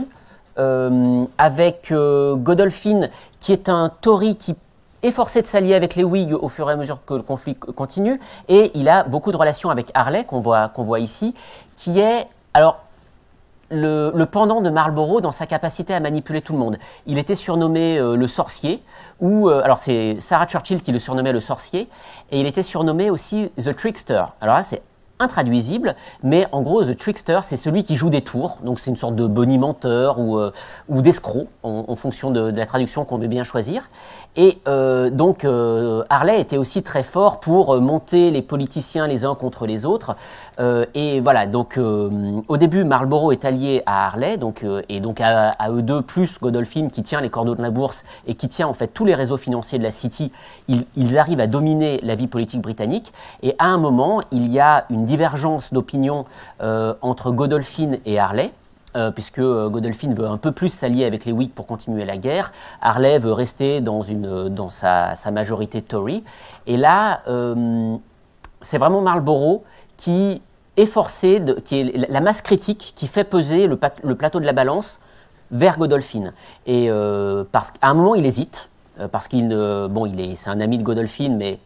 B: avec Godolphin, qui est un Tory qui est forcé de s'allier avec les Whigs au fur et à mesure que le conflit continue, et il a beaucoup de relations avec Harley, qu'on voit ici, qui est le pendant de Marlborough dans sa capacité à manipuler tout le monde. Il était surnommé le sorcier, alors c'est Sarah Churchill qui le surnommait le sorcier, et il était surnommé aussi The Trickster. Alors là, c'est intraduisible, mais en gros, The Trickster, c'est celui qui joue des tours, donc c'est une sorte de bonimenteur ou d'escroc, en fonction de la traduction qu'on veut bien choisir. Et donc, Harley était aussi très fort pour monter les politiciens les uns contre les autres. Et voilà, donc au début, Marlborough est allié à Harley, et donc à eux deux, plus Godolphin qui tient les cordeaux de la bourse et qui tient en fait tous les réseaux financiers de la City, ils arrivent à dominer la vie politique britannique. Et à un moment, il y a une divergence d'opinion entre Godolphin et Harley, puisque Godolphin veut un peu plus s'allier avec les Whigs pour continuer la guerre. Harley veut rester dans sa majorité Tory. Et là, c'est vraiment Marlborough qui est forcé, qui est la masse critique qui fait peser le plateau de la balance vers Godolphin. Et parce qu'à un moment, il hésite, parce c'est un ami de Godolphin, mais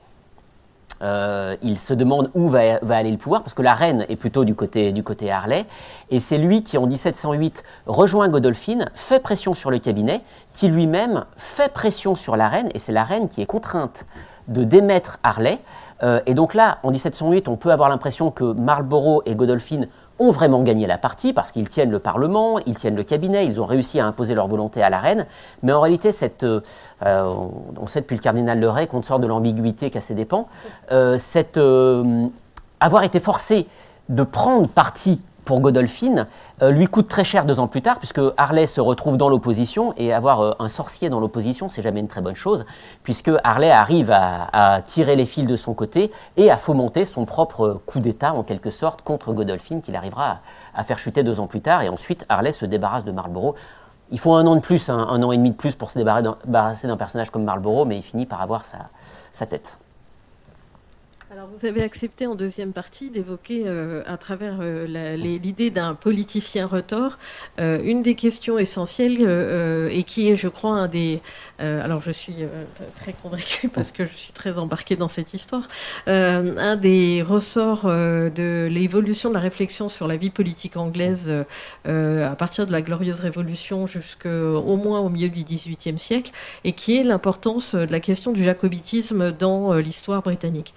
B: il se demande où va aller le pouvoir, parce que la reine est plutôt du côté Harley, et c'est lui qui en 1708 rejoint Godolphin, fait pression sur le cabinet, qui lui-même fait pression sur la reine, et c'est la reine qui est contrainte de démettre Harley. Et donc là, en 1708, on peut avoir l'impression que Marlborough et Godolphin ont vraiment gagné la partie parce qu'ils tiennent le Parlement, ils tiennent le cabinet, ils ont réussi à imposer leur volonté à la reine. Mais en réalité, on sait depuis le cardinal de Ray qu'on sort de l'ambiguïté qu'à ses dépens, avoir été forcé de prendre parti pour Godolphin lui coûte très cher 2 ans plus tard, puisque Harley se retrouve dans l'opposition, et avoir un sorcier dans l'opposition, c'est jamais une très bonne chose, puisque Harley arrive à tirer les fils de son côté et à fomenter son propre coup d'État, en quelque sorte, contre Godolphin, qu'il arrivera à faire chuter 2 ans plus tard, et ensuite Harley se débarrasse de Marlborough. Il faut 1 an de plus, un an et demi de plus pour se débarrasser d'un personnage comme Marlborough, mais il finit par avoir sa tête.
A: Alors, vous avez accepté en deuxième partie d'évoquer, à travers l'idée d'un politicien retors, une des questions essentielles et qui est, je crois, un des... alors, je suis très convaincue parce que je suis très embarquée dans cette histoire. Un des ressorts de l'évolution de la réflexion sur la vie politique anglaise à partir de la Glorieuse Révolution jusqu'au moins au milieu du XVIIIe siècle, et qui est l'importance de la question du jacobitisme dans l'histoire britannique.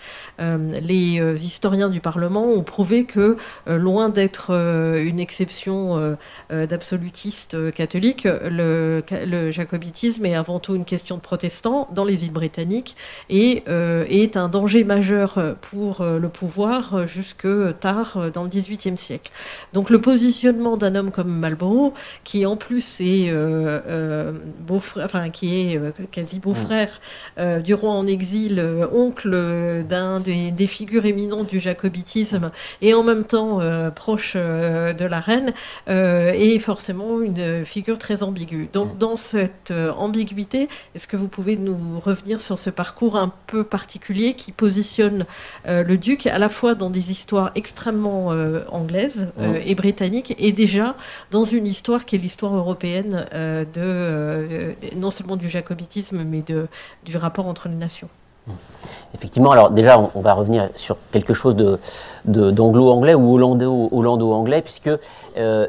A: les historiens du Parlement ont prouvé que, loin d'être une exception d'absolutistes catholiques, le jacobitisme est avant tout une question de protestants dans les îles britanniques et est un danger majeur pour le pouvoir jusque tard dans le XVIIIe siècle. Donc le positionnement d'un homme comme Marlborough, qui en plus est beau-frère, enfin qui est quasi beau-frère du roi en exil, oncle d'un des figures éminentes du jacobitisme et en même temps proche de la reine, est forcément une figure très ambiguë. Donc dans cette ambiguïté, est-ce que vous pouvez nous revenir sur ce parcours un peu particulier qui positionne le duc à la fois dans des histoires extrêmement anglaises et britanniques et déjà dans une histoire qui est l'histoire européenne non seulement du jacobitisme mais du rapport entre les nations?
B: Effectivement, alors déjà, on va revenir sur quelque chose d'anglo-anglais ou hollando-anglais, puisque en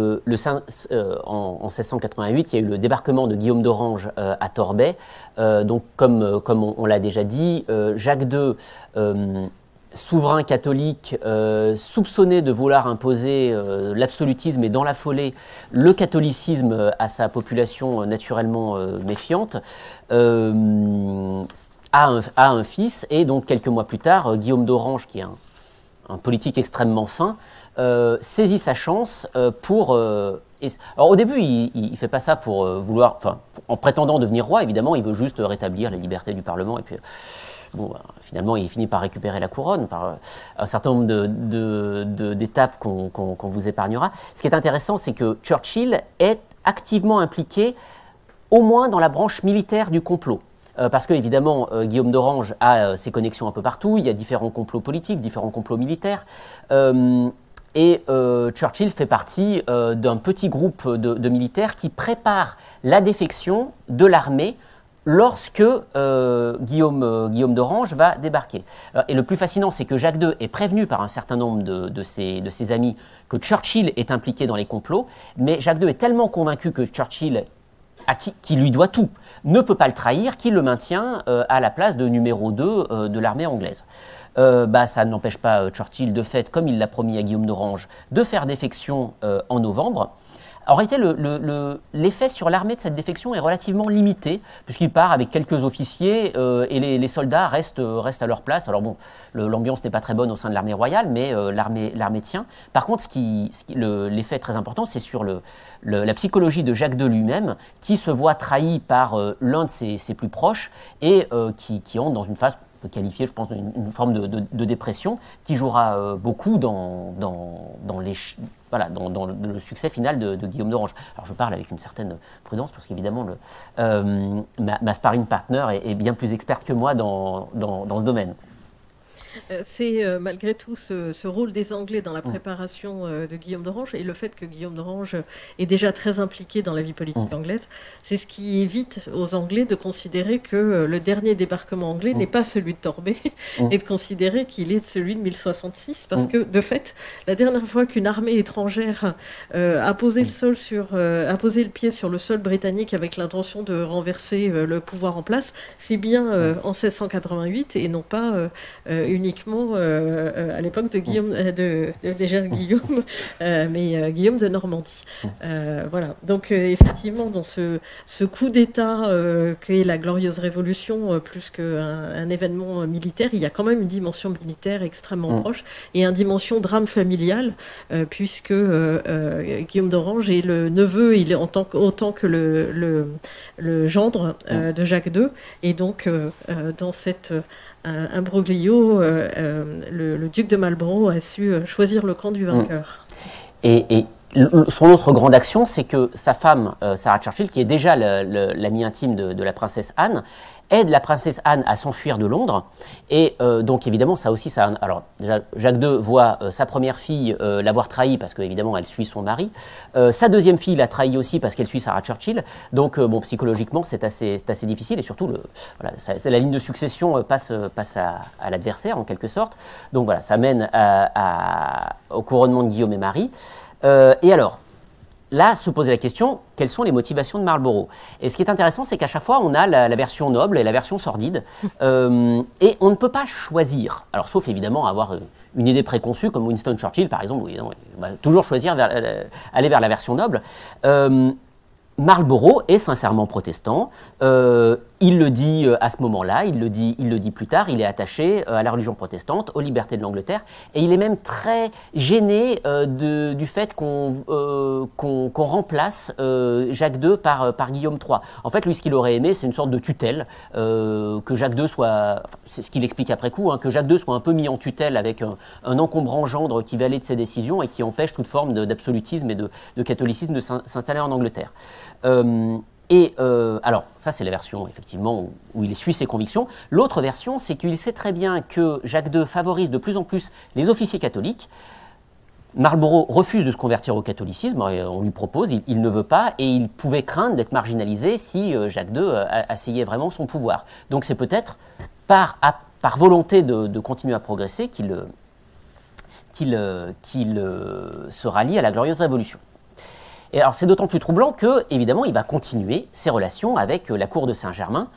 B: 1688, il y a eu le débarquement de Guillaume d'Orange à Torbay. Donc, comme on l'a déjà dit, Jacques II, souverain catholique, soupçonné de vouloir imposer l'absolutisme et dans la foulée le catholicisme à sa population naturellement méfiante, a un fils, et donc quelques mois plus tard, Guillaume d'Orange, qui est un politique extrêmement fin, saisit sa chance pour... alors au début, il ne fait pas ça pour vouloir... Enfin, en prétendant devenir roi, évidemment, il veut juste rétablir les libertés du Parlement, et puis... Bon, finalement, il finit par récupérer la couronne par un certain nombre d'étapes qu'on vous épargnera. Ce qui est intéressant, c'est que Churchill est activement impliqué, au moins dans la branche militaire du complot. Parce que, évidemment, Guillaume d'Orange a ses connexions un peu partout, il y a différents complots politiques, différents complots militaires, et Churchill fait partie d'un petit groupe de militaires qui prépare la défection de l'armée lorsque Guillaume d'Orange va débarquer. Et le plus fascinant, c'est que Jacques II est prévenu par un certain nombre de ses amis que Churchill est impliqué dans les complots, mais Jacques II est tellement convaincu que Churchill, qui lui doit tout, ne peut pas le trahir, qu'il le maintient à la place de numéro 2 de l'armée anglaise. Ça n'empêche pas Churchill, de fait, comme il l'a promis à Guillaume d'Orange, de faire défection en novembre. En réalité, l'effet sur l'armée de cette défection est relativement limité, puisqu'il part avec quelques officiers et les soldats restent à leur place. Alors bon, l'ambiance n'est pas très bonne au sein de l'armée royale, mais l'armée tient. Par contre, l'effet très important, c'est sur la psychologie de Jacques II lui-même, qui se voit trahi par l'un de ses plus proches et qui entre dans une phase qu'on peut qualifier, je pense, d'une forme de dépression, qui jouera beaucoup dans le succès final de Guillaume d'Orange. Alors je parle avec une certaine prudence, parce qu'évidemment, ma sparring partner est bien plus experte que moi dans ce domaine.
A: C'est malgré tout ce rôle des Anglais dans la préparation de Guillaume d'Orange et le fait que Guillaume d'Orange est déjà très impliqué dans la vie politique anglaise, c'est ce qui évite aux Anglais de considérer que le dernier débarquement anglais n'est pas celui de Torbay et de considérer qu'il est celui de 1066, parce que de fait, la dernière fois qu'une armée étrangère a posé le pied sur le sol britannique avec l'intention de renverser le pouvoir en place, c'est bien en 1688 et non pas uniquement à l'époque de Guillaume, mais Guillaume de Normandie. Voilà. Donc effectivement, dans ce coup d'État qu'est la Glorieuse Révolution, plus qu'un événement militaire, il y a quand même une dimension militaire extrêmement proche et une dimension drame familial, puisque Guillaume d'Orange est le neveu, il est autant que le gendre de Jacques II, et donc dans cette imbroglio, le duc de Marlborough a su choisir le camp du vainqueur.
B: Et son autre grande action, c'est que sa femme, Sarah Churchill, qui est déjà l'amie intime de la princesse Anne, aide la princesse Anne à s'enfuir de Londres. Et donc évidemment, ça aussi, alors déjà, Jacques II voit sa première fille l'avoir trahi parce qu'évidemment, elle suit son mari. Sa deuxième fille l'a trahi aussi parce qu'elle suit Sarah Churchill. Donc psychologiquement, c'est assez difficile, et surtout la ligne de succession passe à l'adversaire en quelque sorte. Donc voilà, ça mène au couronnement de Guillaume et Marie. Et alors, là, se poser la question, quelles sont les motivations de Marlborough? Et ce qui est intéressant, c'est qu'à chaque fois, on a la version noble et la version sordide, et on ne peut pas choisir. Alors, sauf évidemment avoir une idée préconçue, comme Winston Churchill, par exemple, où on va toujours choisir aller vers la version noble. Marlborough est sincèrement protestant. Il le dit à ce moment-là, il le dit plus tard. Il est attaché à la religion protestante, aux libertés de l'Angleterre, et il est même très gêné du fait qu'on remplace Jacques II par Guillaume III. En fait, lui, ce qu'il aurait aimé, c'est une sorte de tutelle, que Jacques II soit, enfin, c'est ce qu'il explique après coup, hein, que Jacques II soit un peu mis en tutelle avec un encombrant gendre qui valide ses décisions et qui empêche toute forme d'absolutisme et de catholicisme de s'installer en Angleterre. Alors, ça c'est la version effectivement où il suit ses convictions. L'autre version, c'est qu'il sait très bien que Jacques II favorise de plus en plus les officiers catholiques. Marlborough refuse de se convertir au catholicisme, on lui propose, il ne veut pas, et il pouvait craindre d'être marginalisé si Jacques II asseyait vraiment son pouvoir. Donc c'est peut-être par volonté de continuer à progresser qu'il se rallie à la Glorieuse Révolution. Et alors c'est d'autant plus troublant que, évidemment, il va continuer ses relations avec la cour de Saint-Germain.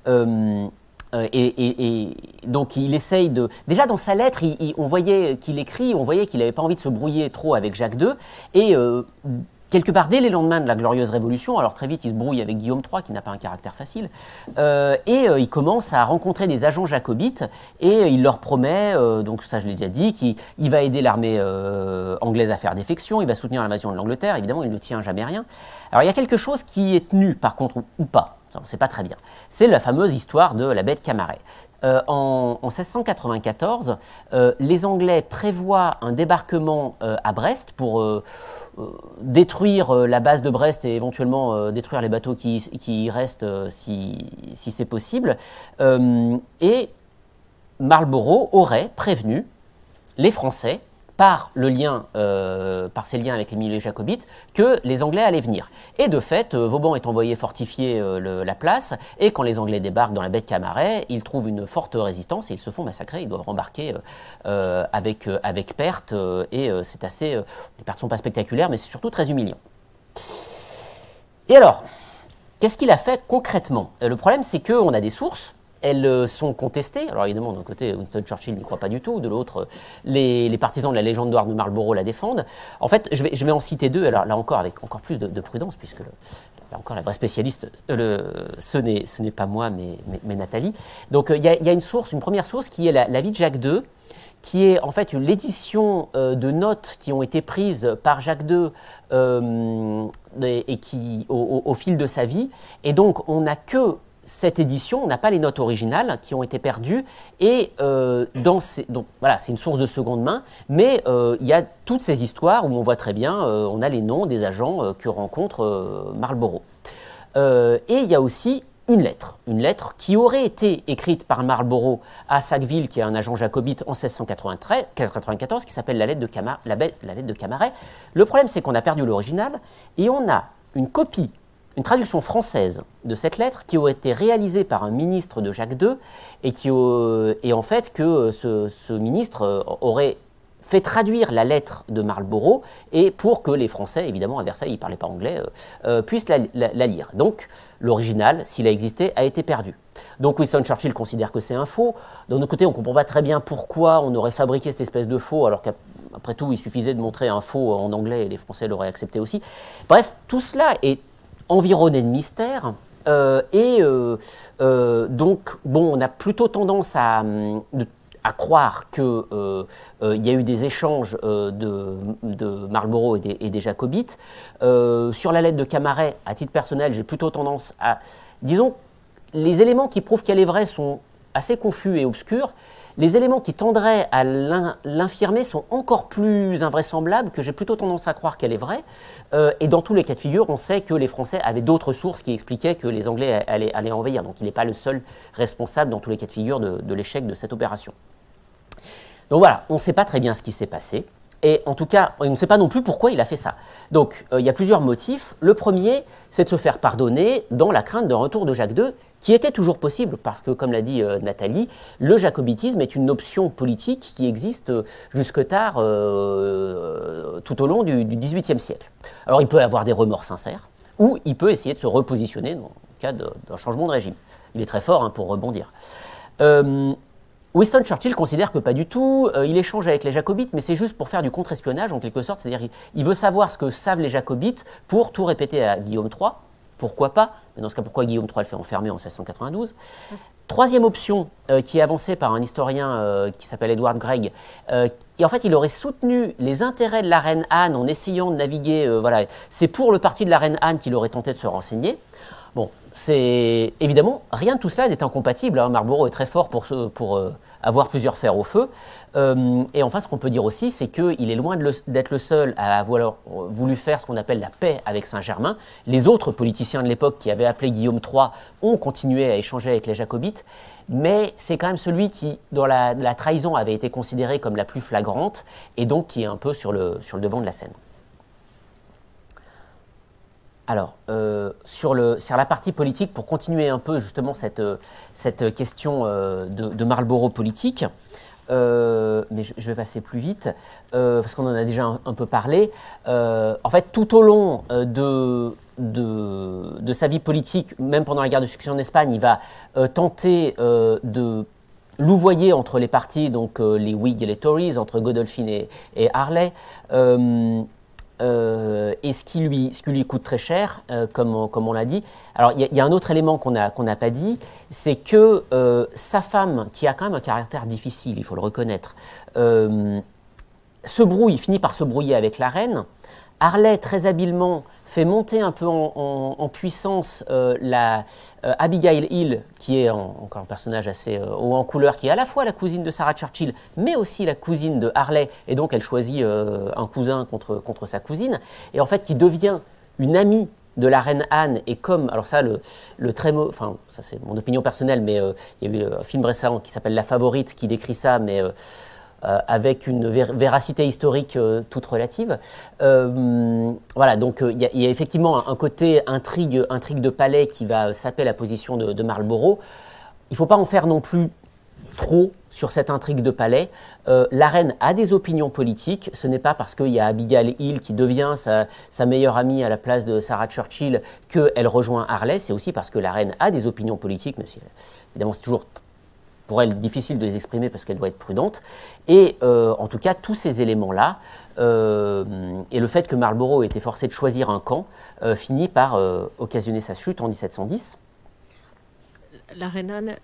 B: Et donc il essaye de... Déjà dans sa lettre, on voyait qu'il écrit, on voyait qu'il n'avait pas envie de se brouiller trop avec Jacques II. Et quelque part, dès les lendemains de la Glorieuse Révolution, alors très vite il se brouille avec Guillaume III, qui n'a pas un caractère facile, il commence à rencontrer des agents jacobites et il leur promet, donc ça je l'ai déjà dit, qu'il va aider l'armée anglaise à faire défection, il va soutenir l'invasion de l'Angleterre, évidemment il ne tient jamais rien. Alors il y a quelque chose qui est tenu par contre, ou pas, on ne sait pas très bien, c'est la fameuse histoire de la baie de Camaret. En 1694, les Anglais prévoient un débarquement à Brest pour détruire la base de Brest et éventuellement détruire les bateaux qui y restent si c'est possible. Et Marlborough aurait prévenu les Français par ses liens avec les milieux jacobites, que les Anglais allaient venir. Et de fait, Vauban est envoyé fortifier la place, et quand les Anglais débarquent dans la baie de Camaret, ils trouvent une forte résistance et ils se font massacrer, ils doivent rembarquer avec perte, et c'est assez... les pertes ne sont pas spectaculaires, mais c'est surtout très humiliant. Et alors, qu'est-ce qu'il a fait concrètement? Le problème, c'est qu'on a des sources. Elles sont contestées. Alors évidemment, d'un côté, Winston Churchill n'y croit pas du tout. De l'autre, les partisans de la légende noire de Marlborough la défendent. En fait, je vais en citer deux. Alors là encore, avec encore plus de prudence, puisque là encore, la vraie spécialiste, ce n'est pas moi, mais Nathalie. Donc il y a une première source qui est la vie de Jacques II, qui est en fait l'édition de notes qui ont été prises par Jacques II et qui, au fil de sa vie. Et donc, on n'a que cette édition, on n'a pas les notes originales qui ont été perdues, et donc voilà, c'est une source de seconde main, mais il y a toutes ces histoires où on voit très bien, on a les noms des agents que rencontre Marlborough. Et il y a aussi une lettre qui aurait été écrite par Marlborough à Sackville, qui est un agent jacobite, en 1694, qui s'appelle la lettre de Camaret. Le problème, c'est qu'on a perdu l'original, et on a une traduction française de cette lettre qui aurait été réalisée par un ministre de Jacques II et en fait que ce ministre aurait fait traduire la lettre de Marlborough et pour que les Français, évidemment à Versailles, ils ne parlaient pas anglais, puissent la lire. Donc l'original, s'il a existé, a été perdu. Donc Winston Churchill considère que c'est un faux. D'un autre côté, on ne comprend pas très bien pourquoi on aurait fabriqué cette espèce de faux alors qu'après tout, il suffisait de montrer un faux en anglais et les Français l'auraient accepté aussi. Bref, tout cela est environné de mystère, donc bon, on a plutôt tendance à croire qu'il y a eu des échanges de Marlborough et des Jacobites. Sur la lettre de Camaret, à titre personnel, j'ai plutôt tendance à... Disons, les éléments qui prouvent qu'elle est vraie sont assez confus et obscurs. Les éléments qui tendraient à l'infirmer sont encore plus invraisemblables, que j'ai plutôt tendance à croire qu'elle est vraie. Et dans tous les cas de figure, on sait que les Français avaient d'autres sources qui expliquaient que les Anglais allaient envahir. Donc il n'est pas le seul responsable dans tous les cas de figure de l'échec de cette opération. Donc voilà, on ne sait pas très bien ce qui s'est passé. Et en tout cas, on ne sait pas non plus pourquoi il a fait ça. Donc il y a plusieurs motifs. Le premier, c'est de se faire pardonner dans la crainte d'un retour de Jacques II, qui était toujours possible, parce que, comme l'a dit Nathalie, le jacobitisme est une option politique qui existe jusque tard, tout au long du XVIIIe siècle. Alors il peut avoir des remords sincères, ou il peut essayer de se repositionner dans le cas d'un changement de régime. Il est très fort pour rebondir. Winston Churchill considère que pas du tout, il échange avec les jacobites, mais c'est juste pour faire du contre-espionnage en quelque sorte, c'est-à-dire il veut savoir ce que savent les jacobites pour tout répéter à Guillaume III, pourquoi pas, mais dans ce cas pourquoi Guillaume III le fait enfermer en 1692. Troisième option qui est avancée par un historien qui s'appelle Edward Gregg, et en fait il aurait soutenu les intérêts de la reine Anne en essayant de naviguer, voilà, c'est pour le parti de la reine Anne qu'il aurait tenté de se renseigner. Bon, c'est évidemment, rien de tout cela n'est incompatible. Marlborough est très fort pour avoir plusieurs fers au feu. Et enfin, ce qu'on peut dire aussi, c'est qu'il est loin d'être le seul à avoir voulu faire ce qu'on appelle la paix avec Saint-Germain. Les autres politiciens de l'époque qui avaient appelé Guillaume III ont continué à échanger avec les jacobites. Mais c'est quand même celui qui, dans la trahison, avait été considéré comme la plus flagrante et donc qui est un peu sur le devant de la scène. Alors, sur la partie politique, pour continuer un peu justement cette question de Marlborough politique, mais je vais passer plus vite, parce qu'on en a déjà un peu parlé. En fait, tout au long de sa vie politique, même pendant la guerre de succession en Espagne, il va tenter de louvoyer entre les partis, donc les Whigs et les Tories, entre Godolphin et Harley. Et ce qui lui coûte très cher, comme on l'a dit. Alors, il y a un autre élément qu'on n'a pas dit, c'est que sa femme, qui a quand même un caractère difficile, il faut le reconnaître, finit par se brouiller avec la reine. Harley, très habilement, fait monter un peu en puissance Abigail Hill, qui est encore un personnage assez haut en couleur, qui est à la fois la cousine de Sarah Churchill, mais aussi la cousine de Harley, et donc elle choisit un cousin contre sa cousine, et en fait qui devient une amie de la reine Anne, et comme, alors ça, enfin, ça c'est mon opinion personnelle, mais il y a eu un film récent qui s'appelle La Favorite, qui décrit ça, mais avec une véracité historique toute relative. Voilà, donc il y a effectivement un côté intrigue de palais qui va saper la position de Marlborough. Il ne faut pas en faire non plus trop sur cette intrigue de palais. La reine a des opinions politiques. Ce n'est pas parce qu'il y a Abigail Hill qui devient sa meilleure amie à la place de Sarah Churchill qu'elle rejoint Harley. C'est aussi parce que la reine a des opinions politiques, même si évidemment c'est toujours pour elle difficile de les exprimer parce qu'elle doit être prudente. Et en tout cas, tous ces éléments-là, et le fait que Marlborough ait été forcé de choisir un camp, finit par occasionner sa chute en 1710.
A: La reine Anne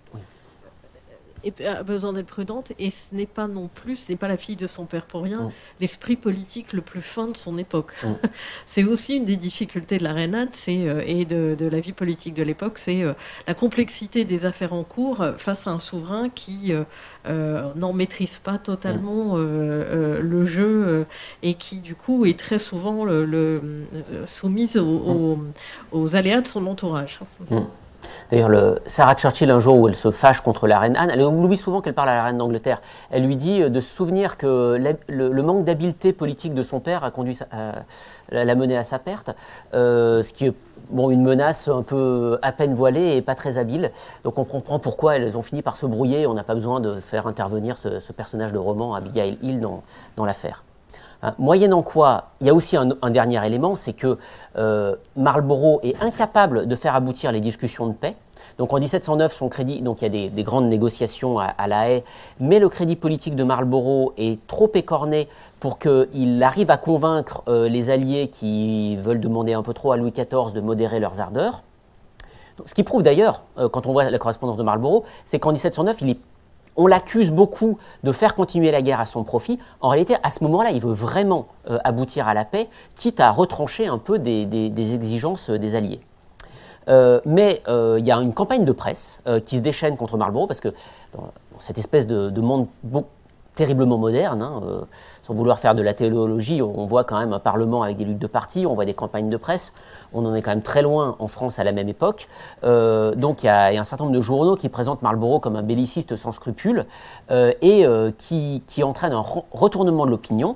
A: a besoin d'être prudente, et ce n'est pas la fille de son père pour rien, l'esprit politique le plus fin de son époque. C'est aussi une des difficultés de la reine Anne et de la vie politique de l'époque, c'est la complexité des affaires en cours face à un souverain qui n'en maîtrise pas totalement le jeu et qui du coup est très souvent soumise aux aléas de son entourage.
B: D'ailleurs, Sarah Churchill, un jour où elle se fâche contre la reine Anne, elle oublie souvent qu'elle parle à la reine d'Angleterre. Elle lui dit de se souvenir que le manque d'habileté politique de son père a conduit l'a mené à sa perte, ce qui est une menace un peu à peine voilée et pas très habile. Donc on comprend pourquoi elles ont fini par se brouiller. On n'a pas besoin de faire intervenir ce personnage de roman, Abigail Hill, dans l'affaire. Moyennant quoi, il y a aussi un dernier élément, c'est que Marlborough est incapable de faire aboutir les discussions de paix. Donc en 1709, son crédit, donc il y a des grandes négociations à La Haye, mais le crédit politique de Marlborough est trop écorné pour qu'il arrive à convaincre les alliés qui veulent demander un peu trop à Louis XIV de modérer leurs ardeurs. Donc, ce qui prouve d'ailleurs, quand on voit la correspondance de Marlborough, c'est qu'en 1709, on l'accuse beaucoup de faire continuer la guerre à son profit. En réalité, à ce moment-là, il veut vraiment aboutir à la paix, quitte à retrancher un peu des exigences des alliés. Mais il y a une campagne de presse qui se déchaîne contre Marlborough, parce que dans cette espèce de monde terriblement moderne, sans vouloir faire de la théologie, on voit quand même un parlement avec des luttes de partis, on voit des campagnes de presse, on en est quand même très loin en France à la même époque. Donc il y a un certain nombre de journaux qui présentent Marlborough comme un belliciste sans scrupules et qui entraîne un retournement de l'opinion.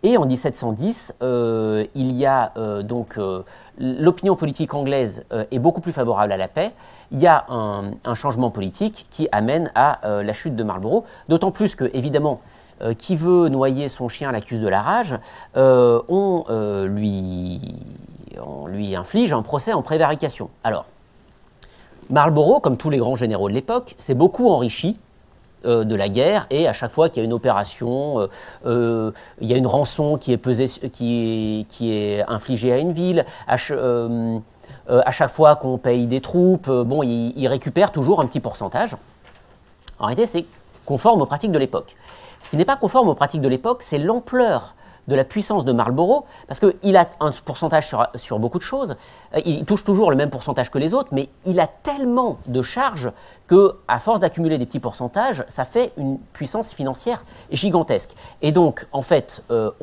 B: Et en 1710, il y a l'opinion politique anglaise est beaucoup plus favorable à la paix. Il y a un changement politique qui amène à la chute de Marlborough, d'autant plus que, évidemment, qui veut noyer son chien l'accuse de la rage, on lui inflige un procès en prévarication. Alors, Marlborough, comme tous les grands généraux de l'époque, s'est beaucoup enrichi de la guerre, et à chaque fois qu'il y a une opération, il y a une rançon qui est infligée à une ville, à chaque fois qu'on paye des troupes, il récupère toujours un petit pourcentage. En réalité, c'est conforme aux pratiques de l'époque. Ce qui n'est pas conforme aux pratiques de l'époque, c'est l'ampleur de la puissance de Marlborough, parce qu'il a un pourcentage sur beaucoup de choses, il touche toujours le même pourcentage que les autres, mais il a tellement de charges qu'à force d'accumuler des petits pourcentages, ça fait une puissance financière gigantesque. Et donc, en fait,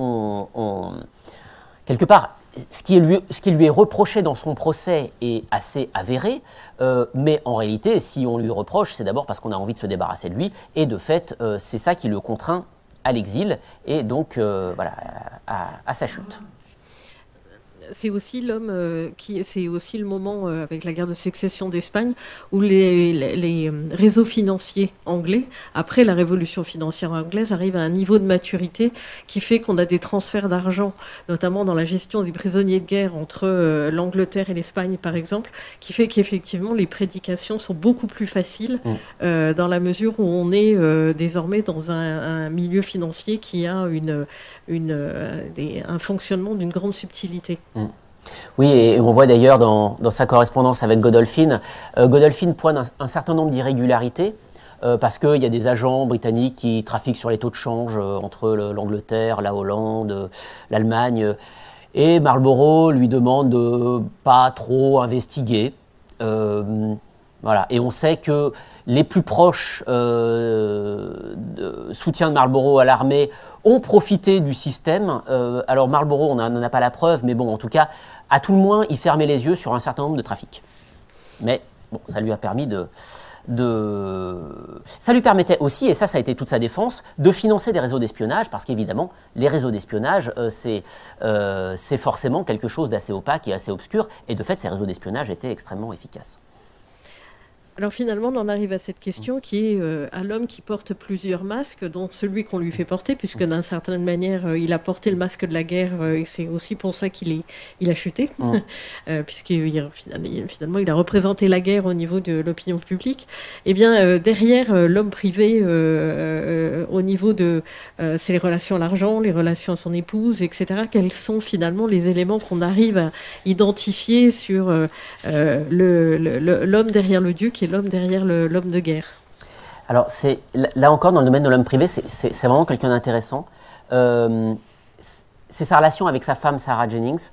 B: quelque part, ce qui lui est reproché dans son procès est assez avéré, mais en réalité, si on lui reproche, c'est d'abord parce qu'on a envie de se débarrasser de lui, et de fait, c'est ça qui le contraint à l'exil, et donc à sa chute.
A: C'est aussi c'est aussi le moment avec la guerre de succession d'Espagne où les réseaux financiers anglais, après la révolution financière anglaise, arrivent à un niveau de maturité qui fait qu'on a des transferts d'argent, notamment dans la gestion des prisonniers de guerre entre l'Angleterre et l'Espagne, par exemple, qui fait qu'effectivement les prédications sont beaucoup plus faciles dans la mesure où on est désormais dans un milieu financier qui a un fonctionnement d'une grande subtilité.
B: Oui, et on voit d'ailleurs dans sa correspondance avec Godolphin, Godolphin pointe un certain nombre d'irrégularités, parce qu'il y a des agents britanniques qui trafiquent sur les taux de change entre l'Angleterre, la Hollande, l'Allemagne, et Marlborough lui demande de pas trop investiguer. Voilà. Et on sait que les plus proches soutiens de Marlborough à l'armée ont profité du système. Alors Marlborough, on n'en a pas la preuve, mais bon, en tout cas, à tout le moins, il fermait les yeux sur un certain nombre de trafics. Mais bon, ça lui a permis Ça lui permettait aussi, et ça a été toute sa défense, de financer des réseaux d'espionnage, parce qu'évidemment, les réseaux d'espionnage, c'est forcément quelque chose d'assez opaque et assez obscur, et de fait, ces réseaux d'espionnage étaient extrêmement efficaces.
A: Alors finalement, on en arrive à cette question qui est à l'homme qui porte plusieurs masques, dont celui qu'on lui fait porter, puisque d'une certaine manière, il a porté le masque de la guerre, et c'est aussi pour ça qu'il a chuté, puisque finalement, il a représenté la guerre au niveau de l'opinion publique. Eh bien, derrière, l'homme privé, au niveau de ses relations à l'argent, les relations à son épouse, etc., quels sont finalement les éléments qu'on arrive à identifier sur l'homme derrière le duc et l'homme derrière l'homme de guerre?
B: Alors, là encore, dans le domaine de l'homme privé, c'est vraiment quelqu'un d'intéressant. C'est sa relation avec sa femme, Sarah Jennings,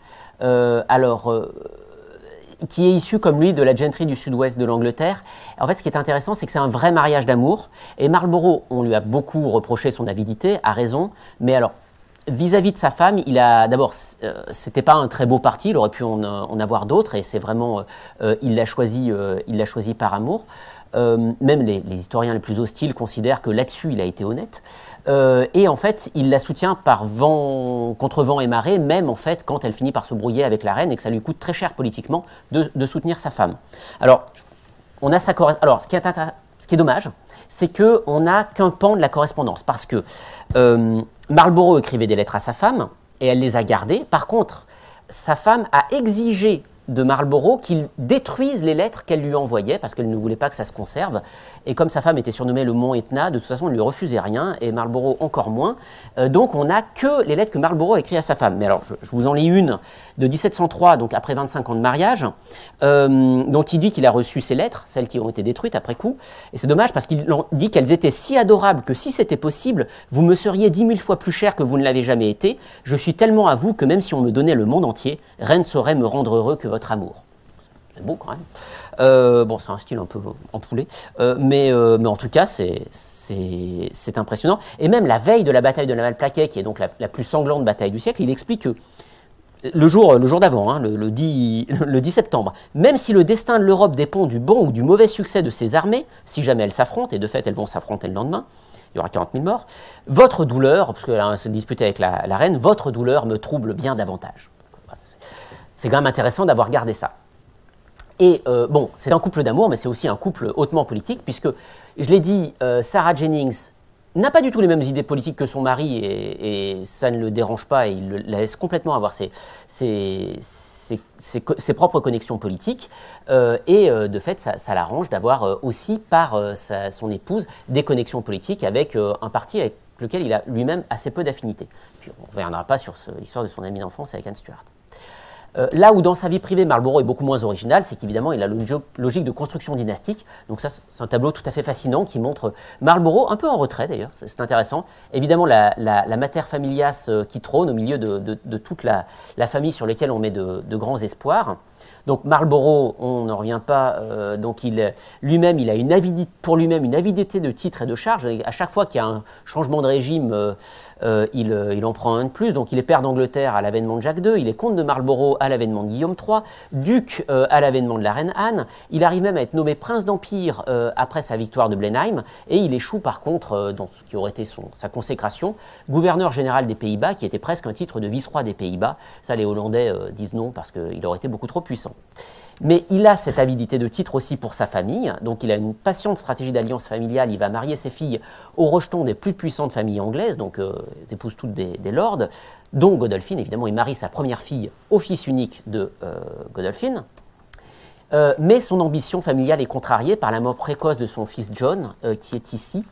B: qui est issue, comme lui, de la gentry du sud-ouest de l'Angleterre. En fait, ce qui est intéressant, c'est que c'est un vrai mariage d'amour. Et Marlborough, on lui a beaucoup reproché son avidité, à raison. Mais alors, vis-à-vis de sa femme, d'abord, c'était pas un très beau parti, il aurait pu en avoir d'autres, et c'est vraiment, il l'a choisi par amour. Même les historiens les plus hostiles considèrent que là-dessus, il a été honnête. Et en fait, il la soutient contre vent et marée, même en fait, quand elle finit par se brouiller avec la reine, et que ça lui coûte très cher politiquement de soutenir sa femme. Alors, ce qui est dommage, c'est qu'on n'a qu'un pan de la correspondance, parce que Marlborough écrivait des lettres à sa femme, et elle les a gardées. Par contre, sa femme a exigé de Marlborough qu'il détruise les lettres qu'elle lui envoyait, parce qu'elle ne voulait pas que ça se conserve. Et comme sa femme était surnommée le Mont Etna, de toute façon, elle ne lui refusait rien, et Marlborough encore moins. Donc, on n'a que les lettres que Marlborough a écrites à sa femme. Mais alors, je vous en lis une de 1703, donc après 25 ans de mariage. Donc, il dit qu'il a reçu ces lettres, celles qui ont été détruites après coup. Et c'est dommage, parce qu'il dit qu'elles étaient si adorables que si c'était possible, vous me seriez 10 000 fois plus cher que vous ne l'avez jamais été. Je suis tellement à vous que même si on me donnait le monde entier, rien ne saurait me rendre heureux que votre amour. C'est beau quand même. Bon, c'est un style un peu empoulé, mais en tout cas, c'est impressionnant. Et même la veille de la bataille de la Malplaquet, qui est donc la plus sanglante bataille du siècle, il explique que le jour d'avant, le 10 septembre, même si le destin de l'Europe dépend du bon ou du mauvais succès de ses armées, si jamais elles s'affrontent, et de fait elles vont s'affronter le lendemain, il y aura 40 000 morts. Votre douleur, parce qu'elle se dispute avec la reine, votre douleur me trouble bien davantage. Voilà, c'est quand même intéressant d'avoir gardé ça. Et bon, c'est un couple d'amour, mais c'est aussi un couple hautement politique, puisque, je l'ai dit, Sarah Jennings n'a pas du tout les mêmes idées politiques que son mari, et ça ne le dérange pas, et il la laisse complètement avoir ses propres connexions politiques, et de fait, ça l'arrange d'avoir aussi, par son épouse, des connexions politiques avec un parti avec lequel il a lui-même assez peu d'affinité. Puis on ne reviendra pas sur l'histoire de son ami d'enfance avec Anne Stuart. Là où dans sa vie privée, Marlborough est beaucoup moins original, c'est qu'évidemment, il a une logique de construction dynastique. Donc ça, c'est un tableau tout à fait fascinant qui montre Marlborough, un peu en retrait d'ailleurs, c'est intéressant. Évidemment, la mater familias qui trône au milieu de toute la famille sur laquelle on met de grands espoirs. Donc Marlborough, on n'en revient pas, donc lui-même, il a une avidité de titres et de charges. Et à chaque fois qu'il y a un changement de régime, il en prend un de plus. Donc il est père d'Angleterre à l'avènement de Jacques II, il est comte de Marlborough à l'avènement de Guillaume III, duc à l'avènement de la reine Anne. Il arrive même à être nommé prince d'Empire après sa victoire de Blenheim, et il échoue par contre, dans ce qui aurait été sa consécration, gouverneur général des Pays-Bas, qui était presque un titre de vice-roi des Pays-Bas. Ça, les Hollandais disent non parce qu'il aurait été beaucoup trop puissant. Mais il a cette avidité de titre aussi pour sa famille, donc il a une patiente stratégie d'alliance familiale, il va marier ses filles aux rejetons des plus puissantes familles anglaises, donc elles épousent toutes des lords, dont Godolphin, évidemment, il marie sa première fille au fils unique de Godolphin. Mais son ambition familiale est contrariée par la mort précoce de son fils John, qui est ici,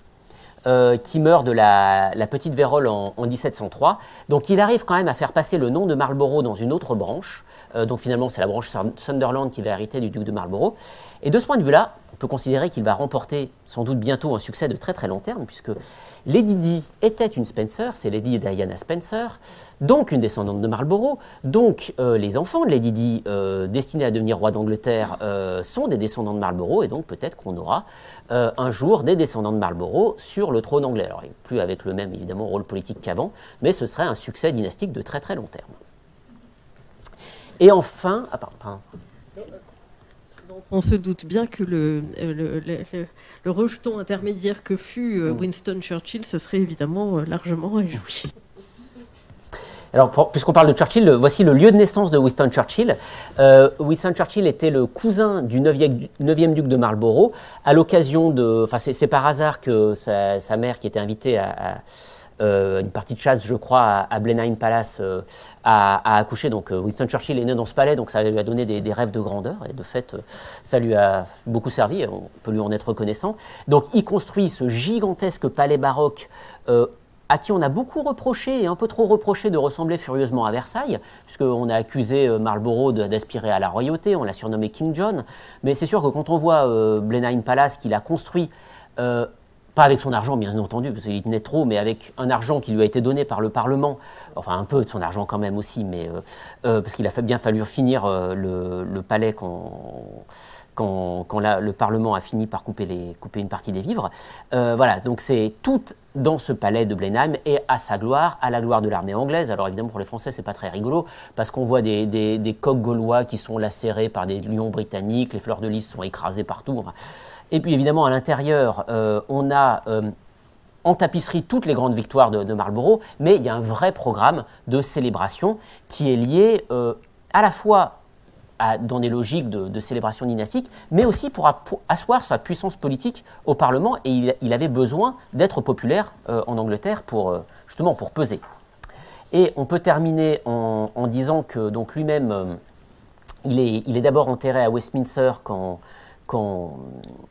B: qui meurt de la petite vérole en 1703. Donc il arrive quand même à faire passer le nom de Marlborough dans une autre branche. Donc finalement, c'est la branche Sunderland qui va hériter du duc de Marlborough. Et de ce point de vue-là, on peut considérer qu'il va remporter sans doute bientôt un succès de très très long terme, puisque Lady Di était une Spencer, c'est Lady Diana Spencer, donc une descendante de Marlborough. Donc les enfants de Lady Di, destinés à devenir roi d'Angleterre, sont des descendants de Marlborough, et donc peut-être qu'on aura un jour des descendants de Marlborough sur le trône anglais. Alors plus avec le même évidemment rôle politique qu'avant, mais ce serait un succès dynastique de très très long terme. Et enfin,
A: on se doute bien que le rejeton intermédiaire que fut Winston Churchill se serait évidemment largement réjoui.
B: Alors, puisqu'on parle de Churchill, voici le lieu de naissance de Winston Churchill. Winston Churchill était le cousin du 9e duc de Marlborough. À l'occasion de... Enfin, c'est par hasard que sa mère, qui était invitée à une partie de chasse, je crois, à Blenheim Palace, a accouché. Donc Winston Churchill est né dans ce palais, donc ça lui a donné des rêves de grandeur, et de fait, ça lui a beaucoup servi, on peut lui en être reconnaissant. Donc il construit ce gigantesque palais baroque à qui on a beaucoup reproché, et un peu trop reproché, de ressembler furieusement à Versailles, puisqu'on a accusé Marlborough d'aspirer à la royauté, on l'a surnommé King John, mais c'est sûr que quand on voit Blenheim Palace qu'il a construit, pas avec son argent, bien entendu, parce qu'il y tenait trop, mais avec un argent qui lui a été donné par le Parlement, enfin un peu de son argent quand même aussi, mais parce qu'il a bien fallu finir le palais quand le Parlement a fini par couper une partie des vivres. Voilà, donc c'est tout dans ce palais de Blenheim, et à sa gloire, à la gloire de l'armée anglaise. Alors évidemment pour les Français c'est pas très rigolo, parce qu'on voit des coqs gaulois qui sont lacérés par des lions britanniques, les fleurs de lys sont écrasées partout. Et puis évidemment à l'intérieur, on a en tapisserie toutes les grandes victoires de Marlborough, mais il y a un vrai programme de célébration qui est lié à la fois dans des logiques de célébration dynastique, mais aussi pour asseoir sa puissance politique au Parlement, et il avait besoin d'être populaire en Angleterre justement pour peser. Et on peut terminer en disant que donc lui-même, il est d'abord enterré à Westminster quand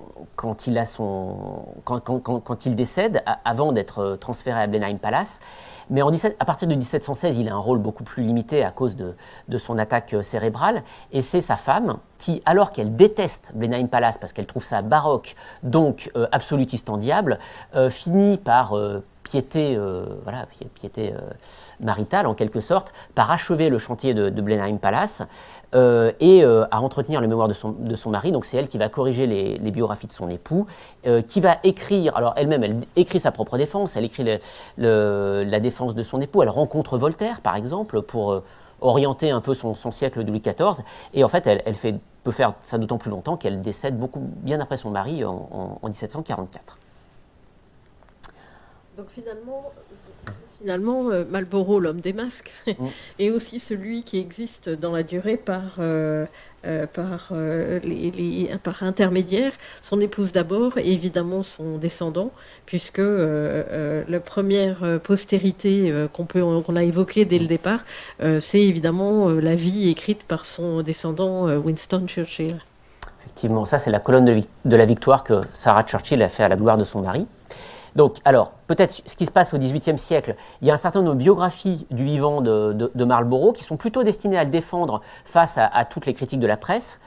B: il décède, avant d'être transféré à Blenheim Palace. Mais à partir de 1716, il a un rôle beaucoup plus limité à cause de son attaque cérébrale. Et c'est sa femme qui, alors qu'elle déteste Blenheim Palace parce qu'elle trouve ça baroque, donc absolutiste en diable, finit par piété maritale en quelque sorte, par achever le chantier de Blenheim Palace et à entretenir les mémoires de son mari. Donc c'est elle qui va corriger les biographies de son époux, qui va écrire, alors elle-même elle écrit sa propre défense, elle écrit la défense de son époux, elle rencontre Voltaire par exemple pour orienter un peu son siècle de Louis XIV, et en fait elle peut faire ça d'autant plus longtemps qu'elle décède bien après son mari en 1744.
A: Donc finalement, Marlboro, l'homme des masques, est aussi celui qui existe dans la durée par intermédiaire, son épouse d'abord et évidemment son descendant, puisque la première postérité qu'on a évoquée dès le départ, c'est évidemment la vie écrite par son descendant Winston Churchill.
B: Effectivement, ça c'est la colonne de la victoire que Sarah Churchill a fait à la gloire de son mari. Donc, alors, peut-être ce qui se passe au XVIIIe siècle, il y a un certain nombre de biographies du vivant de Marlborough qui sont plutôt destinées à le défendre face à toutes les critiques de la presse.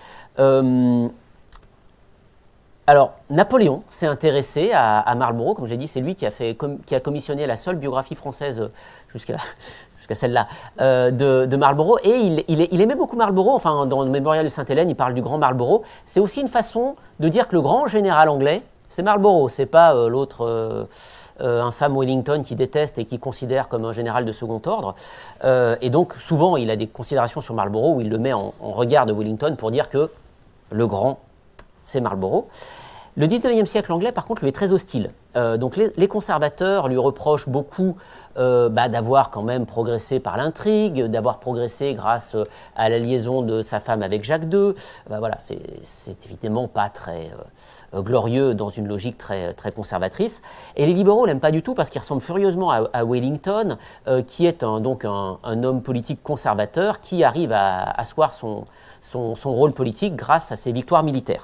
B: Alors, Napoléon s'est intéressé à Marlborough, comme j'ai dit, c'est lui qui a commissionné la seule biographie française jusqu'à celle-là, de Marlborough, et il aimait beaucoup Marlborough. Enfin, dans le Mémorial de Sainte-Hélène, il parle du grand Marlborough. C'est aussi une façon de dire que le grand général anglais, c'est Marlborough, c'est pas l'autre infâme Wellington qui déteste et qui considère comme un général de second ordre. Et donc, souvent, il a des considérations sur Marlborough où il le met en regard de Wellington pour dire que le grand, c'est Marlborough. Le 19e siècle anglais, par contre, lui est très hostile. Donc les conservateurs lui reprochent beaucoup d'avoir quand même progressé par l'intrigue, d'avoir progressé grâce à la liaison de sa femme avec Jacques II. Voilà, c'est évidemment pas très glorieux dans une logique très, très conservatrice. Et les libéraux l'aiment pas du tout parce qu'il ressemble furieusement à Wellington, qui est donc un homme politique conservateur qui arrive à asseoir son rôle politique grâce à ses victoires militaires.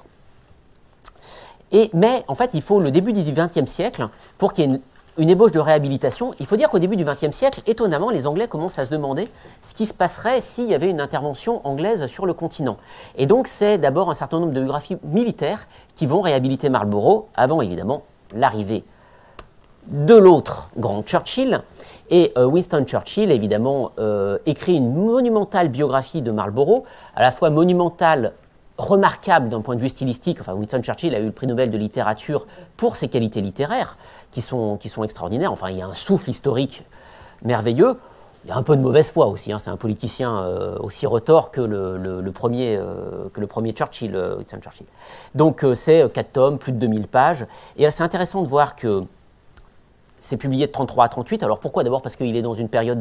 B: Mais en fait, il faut le début du XXe siècle pour qu'il y ait une ébauche de réhabilitation. Il faut dire qu'au début du XXe siècle, étonnamment, les Anglais commencent à se demander ce qui se passerait s'il y avait une intervention anglaise sur le continent. Et donc, c'est d'abord un certain nombre de biographies militaires qui vont réhabiliter Marlborough, avant évidemment l'arrivée de l'autre grand Churchill. Et Winston Churchill, évidemment, écrit une monumentale biographie de Marlborough, à la fois monumentale, remarquable d'un point de vue stylistique. Enfin, Winston Churchill a eu le prix Nobel de littérature pour ses qualités littéraires, qui sont extraordinaires. Enfin, il y a un souffle historique merveilleux. Il y a un peu de mauvaise foi aussi. C'est un politicien aussi retors que le premier Churchill, Winston Churchill. Donc, c'est 4 tomes, plus de 2000 pages. Et c'est intéressant de voir que c'est publié de 33 à 38. Alors pourquoi? D'abord parce qu'il est dans une période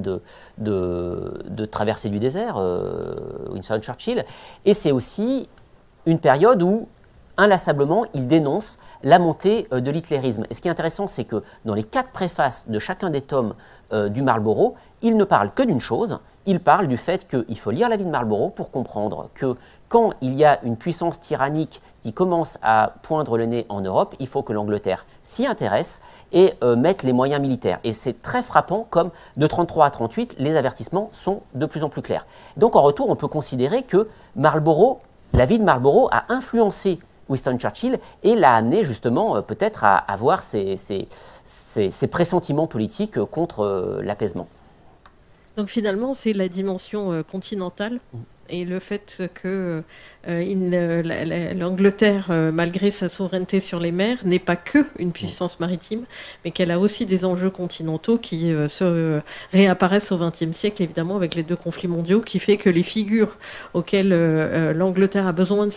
B: de traversée du désert, Winston Churchill. Et c'est aussi une période où, inlassablement, il dénonce la montée de l'hitlérisme. Et ce qui est intéressant, c'est que dans les 4 préfaces de chacun des tomes du Marlborough, il ne parle que d'une chose, il parle du fait qu'il faut lire la vie de Marlborough pour comprendre que quand il y a une puissance tyrannique qui commence à poindre le nez en Europe, il faut que l'Angleterre s'y intéresse et mette les moyens militaires. Et c'est très frappant comme de 33 à 38, les avertissements sont de plus en plus clairs. Donc en retour, on peut considérer que Marlborough, la vie de Marlborough a influencé Winston Churchill et l'a amené justement peut-être à avoir ses pressentiments politiques contre l'apaisement.
A: Donc finalement, c'est la dimension continentale et le fait que l'Angleterre, malgré sa souveraineté sur les mers, n'est pas que une puissance maritime, mais qu'elle a aussi des enjeux continentaux qui se réapparaissent au XXe siècle, évidemment, avec les 2 conflits mondiaux, qui fait que les figures auxquelles l'Angleterre a besoin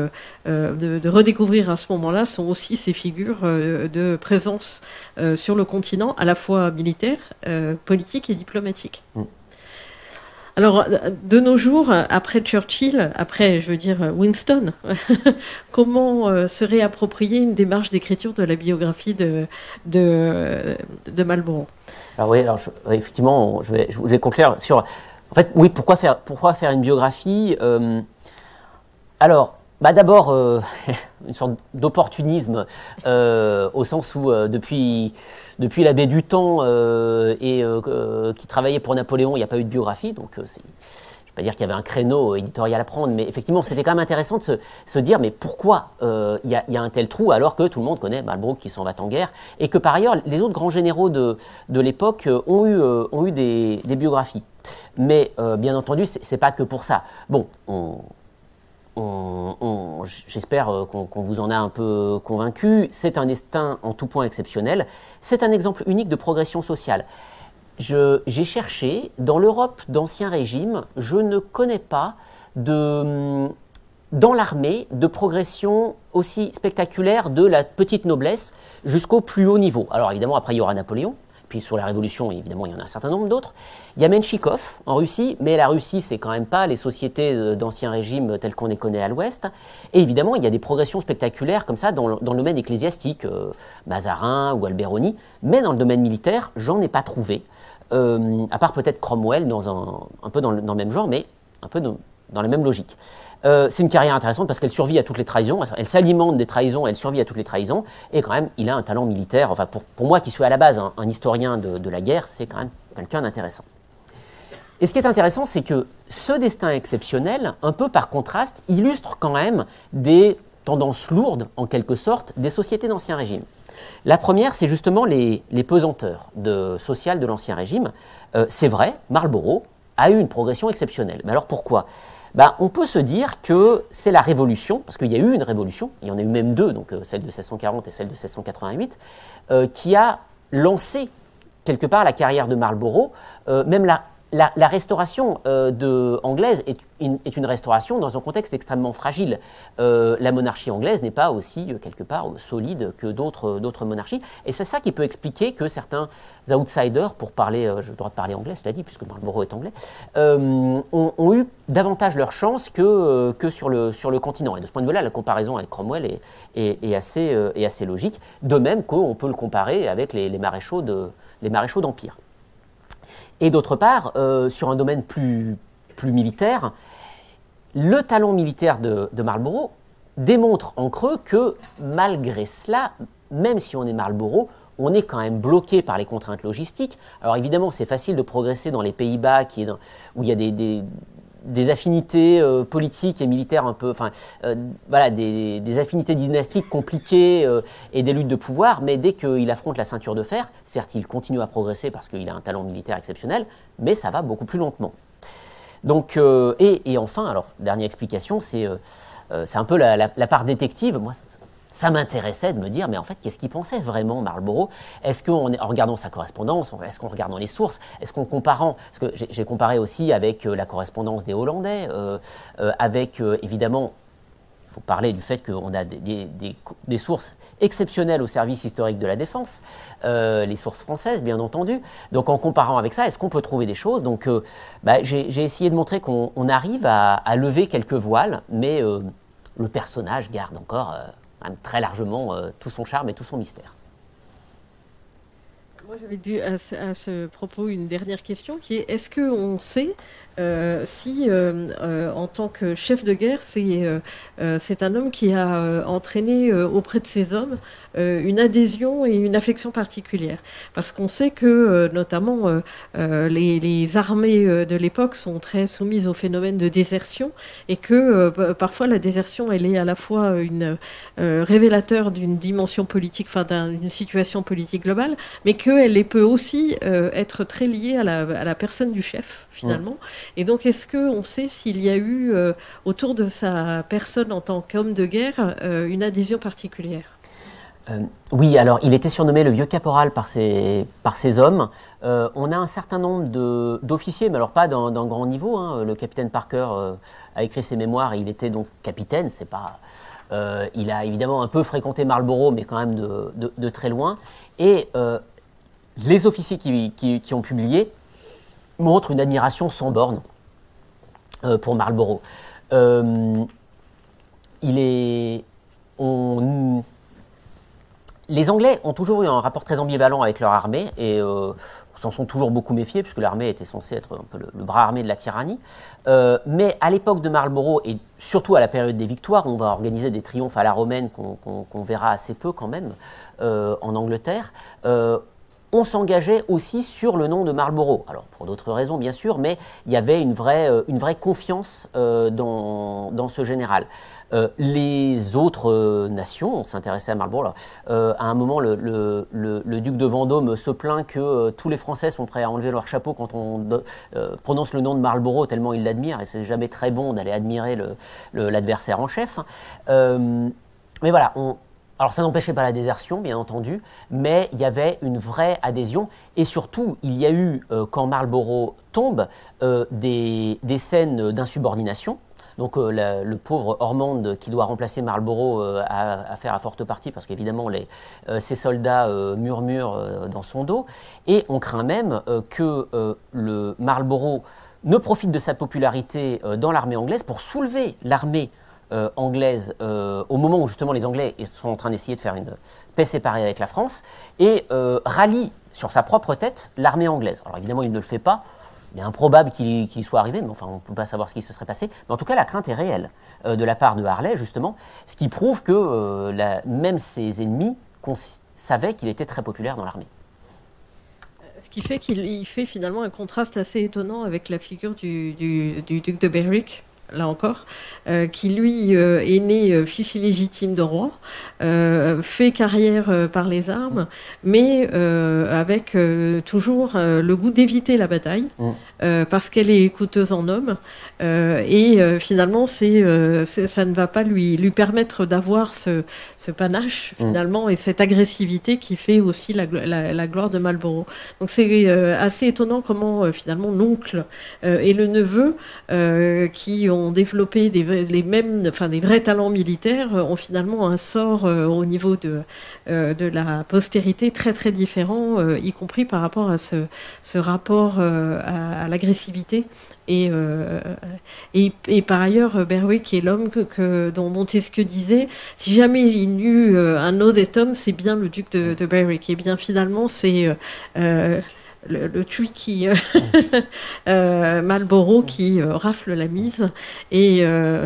A: de redécouvrir à ce moment-là sont aussi ces figures de présence sur le continent, à la fois militaire, politique et diplomatique. Alors, de nos jours, après Churchill, après, je veux dire, Winston, comment se réapproprier une démarche d'écriture de la biographie de Marlborough?
B: Alors oui, effectivement, je vais conclure sur... En fait, oui, pourquoi faire une biographie Alors, d'abord, une sorte d'opportunisme, au sens où depuis la baie du Temps qui travaillait pour Napoléon, il n'y a pas eu de biographie, donc je ne vais pas dire qu'il y avait un créneau éditorial à prendre, mais effectivement, c'était quand même intéressant de se dire, mais pourquoi il y a un tel trou alors que tout le monde connaît Marlborough qui s'en va en guerre, et que par ailleurs, les autres grands généraux de l'époque ont eu des biographies. Mais bien entendu, c'est pas que pour ça. Bon, j'espère qu'on vous en a un peu convaincu. C'est un destin en tout point exceptionnel. C'est un exemple unique de progression sociale. J'ai cherché, dans l'Europe d'Ancien Régime, je ne connais pas dans l'armée de progression aussi spectaculaire de la petite noblesse jusqu'au plus haut niveau. Alors évidemment, après il y aura Napoléon, puis sur la Révolution, évidemment, il y en a un certain nombre d'autres. Il y a Menchikov en Russie, mais la Russie, c'est quand même pas les sociétés d'ancien régime telles qu'on les connaît à l'Ouest. Et évidemment, il y a des progressions spectaculaires comme ça dans le domaine ecclésiastique, Mazarin ou Alberoni, mais dans le domaine militaire, j'en ai pas trouvé. À part peut-être Cromwell, un peu dans le même genre, mais un peu dans la même logique. C'est une carrière intéressante parce qu'elle survit à toutes les trahisons, elle s'alimente des trahisons, elle survit à toutes les trahisons, et quand même, il a un talent militaire, enfin pour moi qui suis à la base un historien de la guerre, c'est quand même quelqu'un d'intéressant. Et ce qui est intéressant, c'est que ce destin exceptionnel, un peu par contraste, illustre quand même des tendances lourdes, en quelque sorte, des sociétés d'Ancien Régime. La première, c'est justement les pesanteurs sociales de l'Ancien Régime. C'est vrai, Marlborough a eu une progression exceptionnelle. Mais alors pourquoi ? On peut se dire que c'est la Révolution, parce qu'il y a eu une Révolution, il y en a eu même deux, donc celle de 1640 et celle de 1688, qui a lancé quelque part la carrière de Marlborough, même la restauration anglaise est une restauration dans un contexte extrêmement fragile. La monarchie anglaise n'est pas aussi, quelque part, solide que d'autres monarchies. Et c'est ça qui peut expliquer que certains outsiders, pour parler, j'ai le droit de parler anglais, cela dit, puisque Marlborough est anglais, ont eu davantage leur chance que sur le continent. Et de ce point de vue-là, la comparaison avec Cromwell est assez logique. De même qu'on peut le comparer avec les maréchaux d'Empire. Et d'autre part, sur un domaine plus militaire, le talent militaire de Marlborough démontre en creux que malgré cela, même si on est Marlborough, on est quand même bloqué par les contraintes logistiques. Alors évidemment, c'est facile de progresser dans les Pays-Bas où il y a des affinités politiques et militaires un peu, des affinités dynastiques compliquées et des luttes de pouvoir, mais dès qu'il affronte la ceinture de fer, certes il continue à progresser parce qu'il a un talent militaire exceptionnel, mais ça va beaucoup plus lentement. Donc, et enfin, alors, dernière explication, c'est un peu la part détective. Moi, ça m'intéressait de me dire, mais en fait, qu'est-ce qu'il pensait vraiment Marlborough ? Est-ce qu'en regardant sa correspondance, est-ce qu'en regardant les sources, est-ce qu'en comparant, parce que j'ai comparé aussi avec la correspondance des Hollandais, avec évidemment, il faut parler du fait qu'on a des sources exceptionnelles au service historique de la défense, les sources françaises, bien entendu. Donc en comparant avec ça, est-ce qu'on peut trouver des choses ? Donc j'ai essayé de montrer qu'on arrive à lever quelques voiles, mais le personnage garde encore très largement tout son charme et tout son mystère.
A: Moi, j'avais à ce propos une dernière question qui est: est-ce qu'on sait si, en tant que chef de guerre, c'est un homme qui a entraîné auprès de ses hommes une adhésion et une affection particulière? Parce qu'on sait que, notamment, les armées de l'époque sont très soumises au phénomène de désertion, et que parfois la désertion, elle est à la fois une révélateur d'une dimension politique, enfin d'une situation politique globale, mais qu'elle peut aussi être très liée à la personne du chef, finalement. Et donc, est-ce qu'on sait s'il y a eu, autour de sa personne en tant qu'homme de guerre, une adhésion particulière ?
B: Oui, alors il était surnommé le vieux caporal par ses hommes. On a un certain nombre d'officiers, mais alors pas d'un grand niveau. Hein. Le capitaine Parker a écrit ses mémoires et il était donc capitaine. C'est pas, il a évidemment un peu fréquenté Marlborough, mais quand même de très loin. Et les officiers qui ont publié montrent une admiration sans borne pour Marlborough. Les Anglais ont toujours eu un rapport très ambivalent avec leur armée et s'en sont toujours beaucoup méfiés puisque l'armée était censée être un peu le bras armé de la tyrannie. Mais à l'époque de Marlborough et surtout à la période des victoires, on va organiser des triomphes à la romaine qu'on verra assez peu quand même en Angleterre. On s'engageait aussi sur le nom de Marlborough. Alors pour d'autres raisons bien sûr, mais il y avait une vraie confiance dans ce général. Les autres nations s'intéressaient à Marlborough. Alors, à un moment, le duc de Vendôme se plaint que tous les Français sont prêts à enlever leur chapeau quand on prononce le nom de Marlborough tellement ils l'admirent, et c'est jamais très bon d'aller admirer l'adversaire en chef. Mais voilà, alors ça n'empêchait pas la désertion, bien entendu, mais il y avait une vraie adhésion. Et surtout, il y a eu, quand Marlborough tombe, des scènes d'insubordination. Donc le pauvre Ormond qui doit remplacer Marlborough a affaire à forte partie parce qu'évidemment ces soldats murmurent dans son dos. Et on craint même que le Marlborough ne profite de sa popularité dans l'armée anglaise pour soulever l'armée anglaise au moment où justement les Anglais sont en train d'essayer de faire une paix séparée avec la France et rallie sur sa propre tête l'armée anglaise. Alors évidemment il ne le fait pas. Il est improbable qu'il y soit arrivé, mais enfin, on ne peut pas savoir ce qui se serait passé. Mais en tout cas, la crainte est réelle de la part de Harley, justement, ce qui prouve que même ses ennemis savaient qu'il était très populaire dans l'armée.
A: Ce qui fait qu'il fait finalement un contraste assez étonnant avec la figure du duc de Berwick, là encore, qui lui est né fils illégitime de roi, fait carrière par les armes, mais avec toujours le goût d'éviter la bataille, parce qu'elle est coûteuse en hommes, et finalement ça ne va pas lui permettre d'avoir ce panache finalement et cette agressivité qui fait aussi la gloire de Marlborough. Donc c'est assez étonnant comment finalement l'oncle et le neveu qui ont développé des vrais talents militaires ont finalement un sort au niveau de la postérité très très différent, y compris par rapport à ce rapport à l'agressivité. Et par ailleurs, Berwick est l'homme dont Montesquieu disait, si jamais il y eut un honnête homme, c'est bien le duc de Berwick. Et bien finalement, c'est le Tweaky Marlborough qui rafle la mise. Et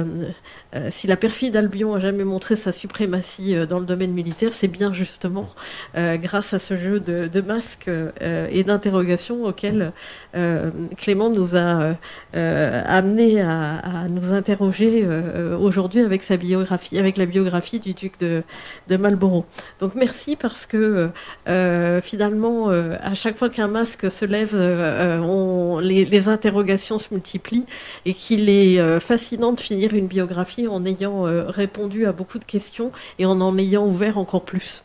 A: si la perfide Albion a jamais montré sa suprématie dans le domaine militaire, c'est bien justement grâce à ce jeu de masques et d'interrogations auquel Clément nous a amené à nous interroger aujourd'hui avec sa biographie, avec la biographie du duc de Marlborough. Donc merci parce que finalement, à chaque fois qu'un masque se lève, les interrogations se multiplient et qu'il est fascinant de finir une biographie en ayant répondu à beaucoup de questions et en ayant ouvert encore plus.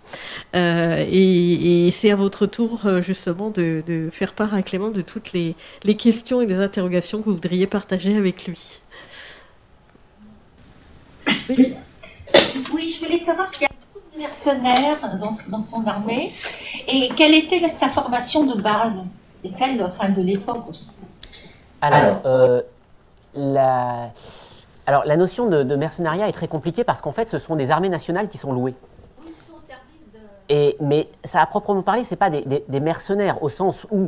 A: Et c'est à votre tour justement de faire part à Clément de toutes les questions et les interrogations que vous voudriez partager avec lui.
C: Oui, je voulais savoir qu'il y a beaucoup de mercenaires dans son armée et quelle était sa formation de base et celle de l'époque aussi.
B: Alors, la notion de mercenariat est très compliquée parce qu'en fait, ce sont des armées nationales qui sont louées.
C: Oui, ils sont au service de...
B: Mais ça, à proprement parler, ce n'est pas des mercenaires au sens où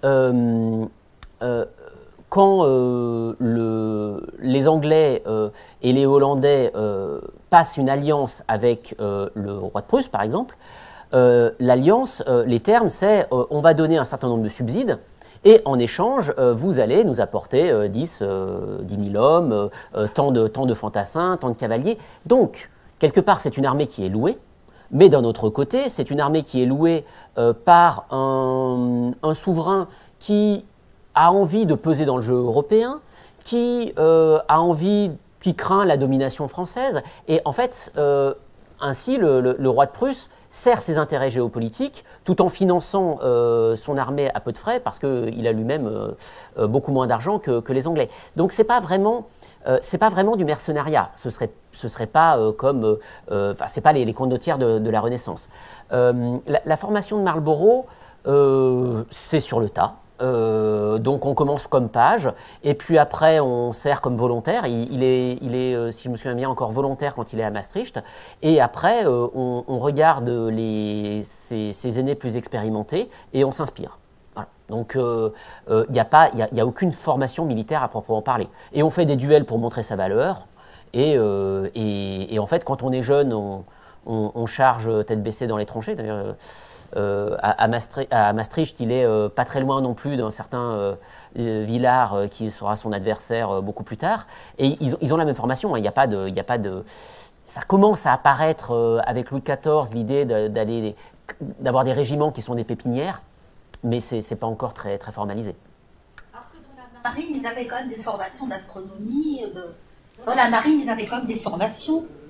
B: quand les Anglais et les Hollandais passent une alliance avec le roi de Prusse, par exemple, l'alliance, les termes, c'est on va donner un certain nombre de subsides. Et en échange, vous allez nous apporter 10 000 hommes, tant de fantassins, tant de cavaliers. Donc, quelque part, c'est une armée qui est louée, mais d'un autre côté, c'est une armée qui est louée par un souverain qui a envie de peser dans le jeu européen, qui craint la domination française. Et en fait, ainsi, le roi de Prusse sert ses intérêts géopolitiques tout en finançant son armée à peu de frais parce qu'il a lui-même beaucoup moins d'argent que les Anglais. Donc c'est pas vraiment du mercenariat. Ce serait pas c'est pas les condottières de la Renaissance. La formation de Marlborough, c'est sur le tas. Donc on commence comme page et puis après on sert comme volontaire. Il est si je me souviens bien, encore volontaire quand il est à Maastricht. Et après on regarde ses aînés plus expérimentés et on s'inspire. Voilà. Donc il n'y a aucune formation militaire à proprement parler. Et on fait des duels pour montrer sa valeur. Et en fait, quand on est jeune, on charge tête baissée dans les tranchées. D'ailleurs, à Maastricht, il est pas très loin non plus d'un certain Villars qui sera son adversaire beaucoup plus tard. Et ils ont la même formation. Hein. Il y a pas de. Ça commence à apparaître avec Louis XIV l'idée d'avoir des régiments qui sont des pépinières, mais c'est pas encore très très formalisé.
C: Alors que dans la marine, ils avaient quand même des formations d'astronomie. Dans la marine, ils avaient quand même des formations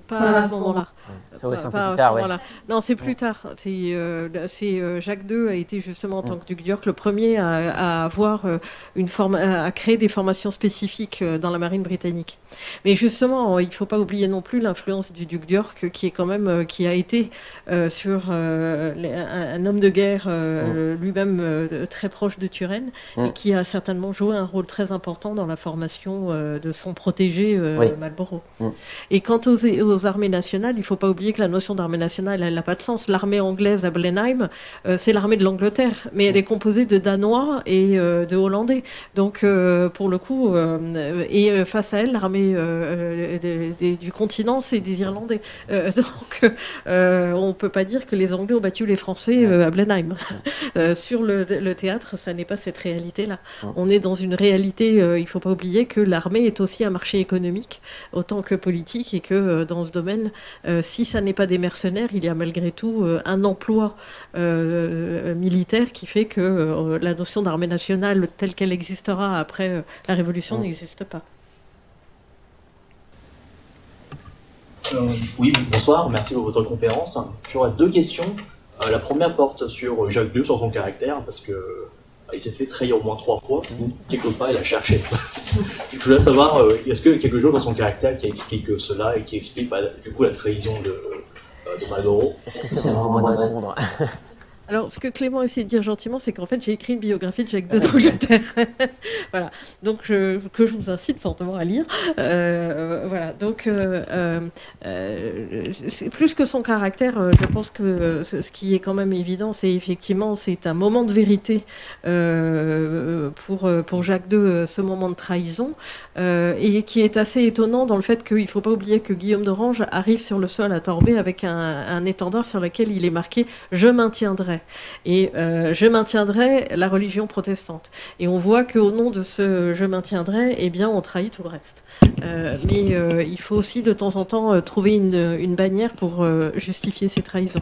A: pas à ce moment-là.
B: Ça ouais, c'est un peu
A: Pas
B: plus
A: à
B: tard,
A: ce
B: ouais.
A: moment-là. Non, c'est plus tard. Jacques II a été justement en tant que duc d'York le premier à avoir à créer des formations spécifiques dans la marine britannique. Mais justement, il ne faut pas oublier non plus l'influence du duc d'York, qui est quand même qui a été sur un homme de guerre lui-même très proche de Turenne et qui a certainement joué un rôle très important dans la formation de son protégé Marlborough. Et quant aux armées nationales, il ne faut pas oublier que la notion d'armée nationale, elle n'a pas de sens. L'armée anglaise à Blenheim, c'est l'armée de l'Angleterre, mais elle est composée de Danois et de Hollandais. Donc, pour le coup, face à elle, l'armée du continent, c'est des Irlandais. Donc, on ne peut pas dire que les Anglais ont battu les Français à Blenheim. Sur le théâtre, ça n'est pas cette réalité-là. On est dans une réalité, il ne faut pas oublier que l'armée est aussi un marché économique, autant que politique, et que dans ce domaine, si ça n'est pas des mercenaires, il y a malgré tout un emploi militaire qui fait que la notion d'armée nationale telle qu'elle existera après la Révolution n'existe pas.
D: Oui, bonsoir, merci pour votre conférence. J'aurais deux questions. La première porte sur Jacques II, sur son caractère, parce que il s'est fait trahir au moins 3 fois, quelque part il a cherché. Je voulais savoir, est-ce que quelque chose dans son caractère qui explique cela et qui explique du coup la trahison de Marlborough?
B: Est-ce que c'est vraiment moi de répondre?
A: Alors, ce que Clément essaie de dire gentiment, c'est qu'en fait, j'ai écrit une biographie de Jacques II d'Angleterre. Voilà. Donc, que je vous incite fortement à lire. Voilà. Donc, c'est plus que son caractère, je pense que ce qui est quand même évident, c'est effectivement, c'est un moment de vérité pour Jacques II, ce moment de trahison, et qui est assez étonnant dans le fait qu'il ne faut pas oublier que Guillaume d'Orange arrive sur le sol à Torbay avec un étendard sur lequel il est marqué « Je maintiendrai ». Et je maintiendrai la religion protestante. Et on voit qu'au nom de ce je maintiendrai, eh bien, on trahit tout le reste. Mais il faut aussi de temps en temps trouver une bannière pour justifier ces trahisons.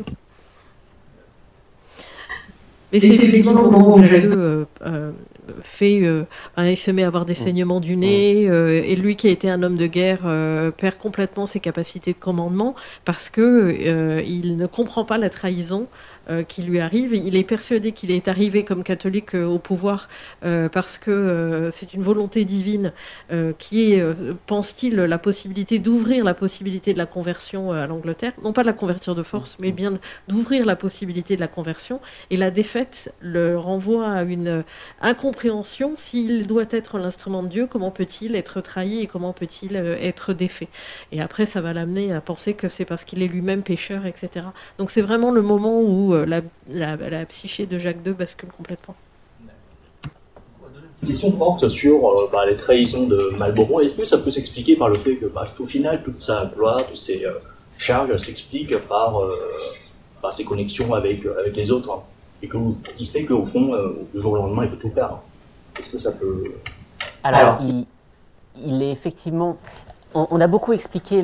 A: Mais c'est effectivement le moment où Jacques II il se met à avoir des saignements du nez, et lui qui a été un homme de guerre perd complètement ses capacités de commandement parce que il ne comprend pas la trahison qui lui arrive. Il est persuadé qu'il est arrivé comme catholique au pouvoir parce que c'est une volonté divine qui est, pense-t-il, la possibilité d'ouvrir la possibilité de la conversion à l'Angleterre, non pas de la convertir de force, mais bien d'ouvrir la possibilité de la conversion. Et la défaite le renvoie à une incompréhension. S'il doit être l'instrument de Dieu, comment peut-il être trahi et comment peut-il être défait? Et après, ça va l'amener à penser que c'est parce qu'il est lui-même pécheur, etc. Donc c'est vraiment le moment où la psyché de Jacques II bascule complètement.
D: La question porte sur les trahisons de Marlborough. Est-ce que ça peut s'expliquer par le fait que, au final, toute sa gloire, toutes ses charges s'expliquent par ses connexions avec les autres, hein, et qu'il sait qu'au fond, du jour au lendemain, il peut tout perdre. Est-ce que ça peut...
B: Alors, il est effectivement... On a beaucoup expliqué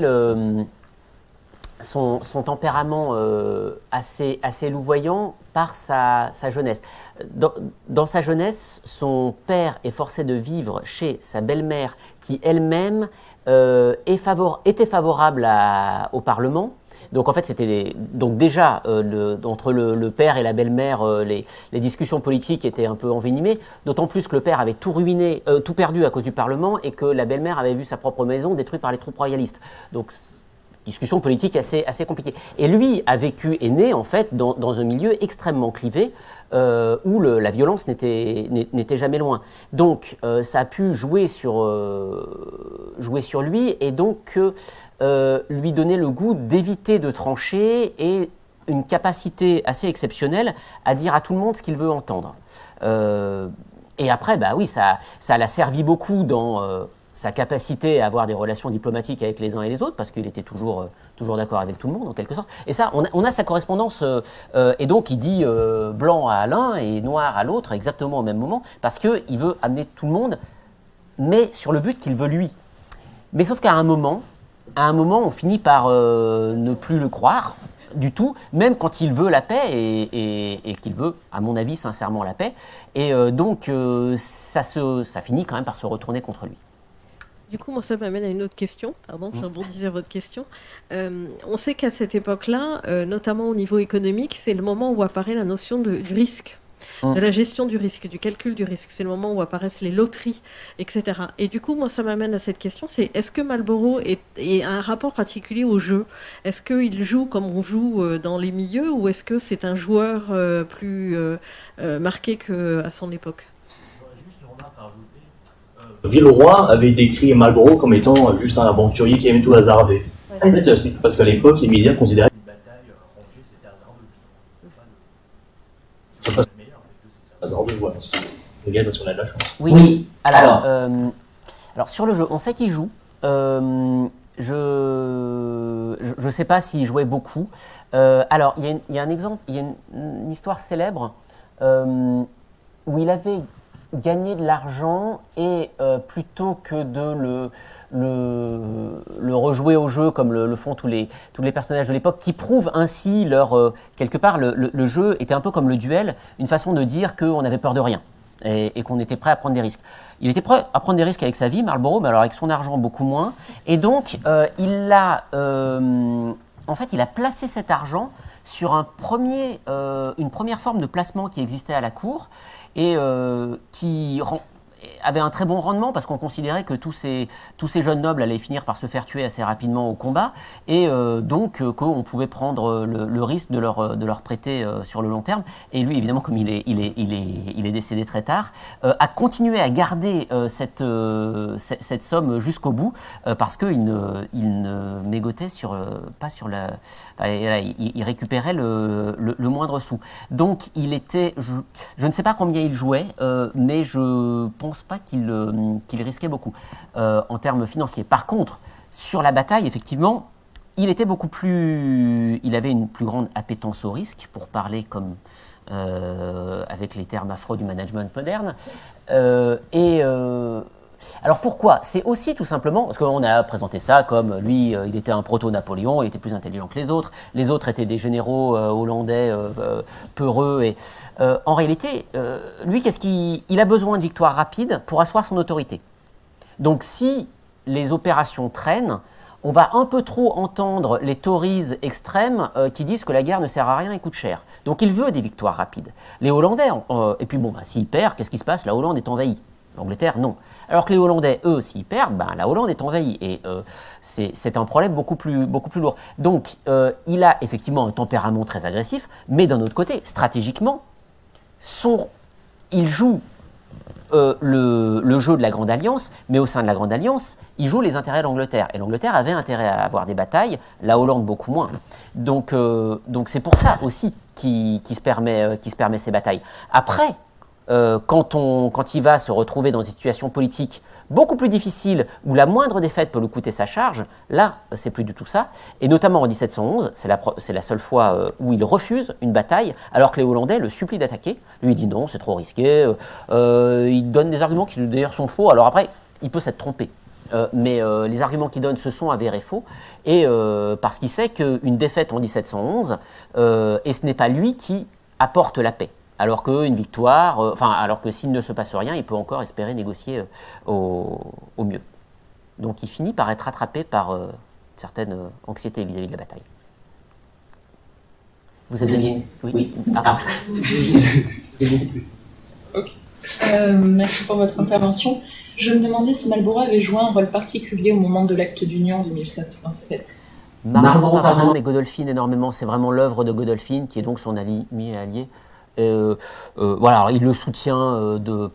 B: son tempérament assez louvoyant par sa jeunesse. Dans sa jeunesse, son père est forcé de vivre chez sa belle-mère qui elle-même était favorable au Parlement. Donc en fait, c'était déjà entre le père et la belle-mère, les discussions politiques étaient un peu envenimées. D'autant plus que le père avait tout ruiné, tout perdu à cause du Parlement, et que la belle-mère avait vu sa propre maison détruite par les troupes royalistes. Donc discussion politique assez compliquée. Et lui est né en fait dans un milieu extrêmement clivé où la violence n'était jamais loin. Donc ça a pu jouer sur lui et donc lui donner le goût d'éviter de trancher et une capacité assez exceptionnelle à dire à tout le monde ce qu'il veut entendre. Et après, ça l'a servi beaucoup dans sa capacité à avoir des relations diplomatiques avec les uns et les autres, parce qu'il était toujours d'accord avec tout le monde, en quelque sorte. Et ça, on a sa correspondance, et donc il dit blanc à l'un et noir à l'autre, exactement au même moment, parce qu'il veut amener tout le monde, mais sur le but qu'il veut lui. Mais sauf qu'à un moment, on finit par ne plus le croire du tout, même quand il veut la paix et qu'il veut, à mon avis, sincèrement la paix. Et donc, ça finit quand même par se retourner contre lui.
A: Du coup, moi, ça m'amène à une autre question. Pardon, je rebondissais à votre question. On sait qu'à cette époque-là, notamment au niveau économique, c'est le moment où apparaît la notion du risque, de la gestion du risque, du calcul du risque. C'est le moment où apparaissent les loteries, etc. Et du coup, moi, ça m'amène à cette question, c'est est-ce que Marlboro a un rapport particulier au jeu? Est-ce qu'il joue comme on joue dans les milieux, ou est-ce que c'est un joueur plus marqué qu'à son époque?
D: Villeroy avait décrit Marlboro comme étant juste un aventurier qui aimait tout hasarder. Ouais. En fait, c'est parce qu'à l'époque, les médias considéraient que les batailles rangées, c'était hasardeux. C'est pas hasardeux, voilà. C'est bien parce qu'on a de la chance.
B: Oui. Alors, sur le jeu, on sait qu'il joue. Je ne sais pas s'il jouait beaucoup. Alors, il y a un exemple, il y a une histoire célèbre où il avait gagner de l'argent et plutôt que de le rejouer au jeu comme le font tous les personnages de l'époque, qui prouvent ainsi quelque part le jeu était un peu comme le duel, une façon de dire qu'on avait peur de rien et qu'on était prêt à prendre des risques. Il était prêt à prendre des risques avec sa vie, Marlboro, mais alors avec son argent beaucoup moins. Et donc il a placé cet argent sur une première forme de placement qui existait à la cour et qui avait un très bon rendement parce qu'on considérait que tous ces jeunes nobles allaient finir par se faire tuer assez rapidement au combat et donc qu'on pouvait prendre le risque de leur prêter sur le long terme. Et lui, évidemment, comme il est décédé très tard, a continué à garder cette somme jusqu'au bout parce qu'il ne mégotait pas sur la... il récupérait le moindre sou. Donc, il était... Je ne sais pas combien il jouait, mais je pense pas qu'il risquait beaucoup en termes financiers. Par contre, sur la bataille, effectivement, il avait une plus grande appétence au risque, pour parler comme avec les termes afro du management moderne. Alors pourquoi? C'est aussi tout simplement, parce qu'on a présenté ça comme lui, il était un proto-Napoléon, il était plus intelligent que les autres étaient des généraux hollandais peureux, et en réalité, lui, il a besoin de victoires rapides pour asseoir son autorité. Donc si les opérations traînent, on va un peu trop entendre les Tories extrêmes qui disent que la guerre ne sert à rien et coûte cher. Donc il veut des victoires rapides. Les Hollandais, et puis bon, s'il perd, qu'est-ce qui se passe? La Hollande est envahie. L'Angleterre, non. Alors que les Hollandais, eux, s'ils perdent, la Hollande est envahie. Et c'est un problème beaucoup plus lourd. Donc, il a effectivement un tempérament très agressif, mais d'un autre côté, stratégiquement, il joue le jeu de la Grande Alliance, mais au sein de la Grande Alliance, il joue les intérêts de l'Angleterre. Et l'Angleterre avait intérêt à avoir des batailles, la Hollande beaucoup moins. Donc c'est pour ça aussi qu'il se permet ces batailles. Après, quand il va se retrouver dans une situation politique beaucoup plus difficile, où la moindre défaite peut lui coûter sa charge, là, c'est plus du tout ça. Et notamment en 1711, c'est la seule fois où il refuse une bataille, alors que les Hollandais le supplient d'attaquer. Lui, il dit non, c'est trop risqué. Il donne des arguments qui d'ailleurs sont faux. Alors après, il peut s'être trompé. Mais les arguments qu'il donne se sont avérés faux, et parce qu'il sait qu'une défaite en 1711, et ce n'est pas lui qui apporte la paix. Alors qu'une victoire, alors que s'il ne se passe rien, il peut encore espérer négocier au mieux. Donc il finit par être rattrapé par certaines anxiétés vis-à-vis de la bataille. Vous avez... Oui.
E: Ok. Merci pour votre intervention. Je me demandais si Marlboro avait joué un rôle particulier au moment de l'acte d'union de 1727.
B: Marlboro pardonne et Godolphin énormément. C'est vraiment l'œuvre de Godolphin qui est donc son ami et allié. Voilà, il le soutient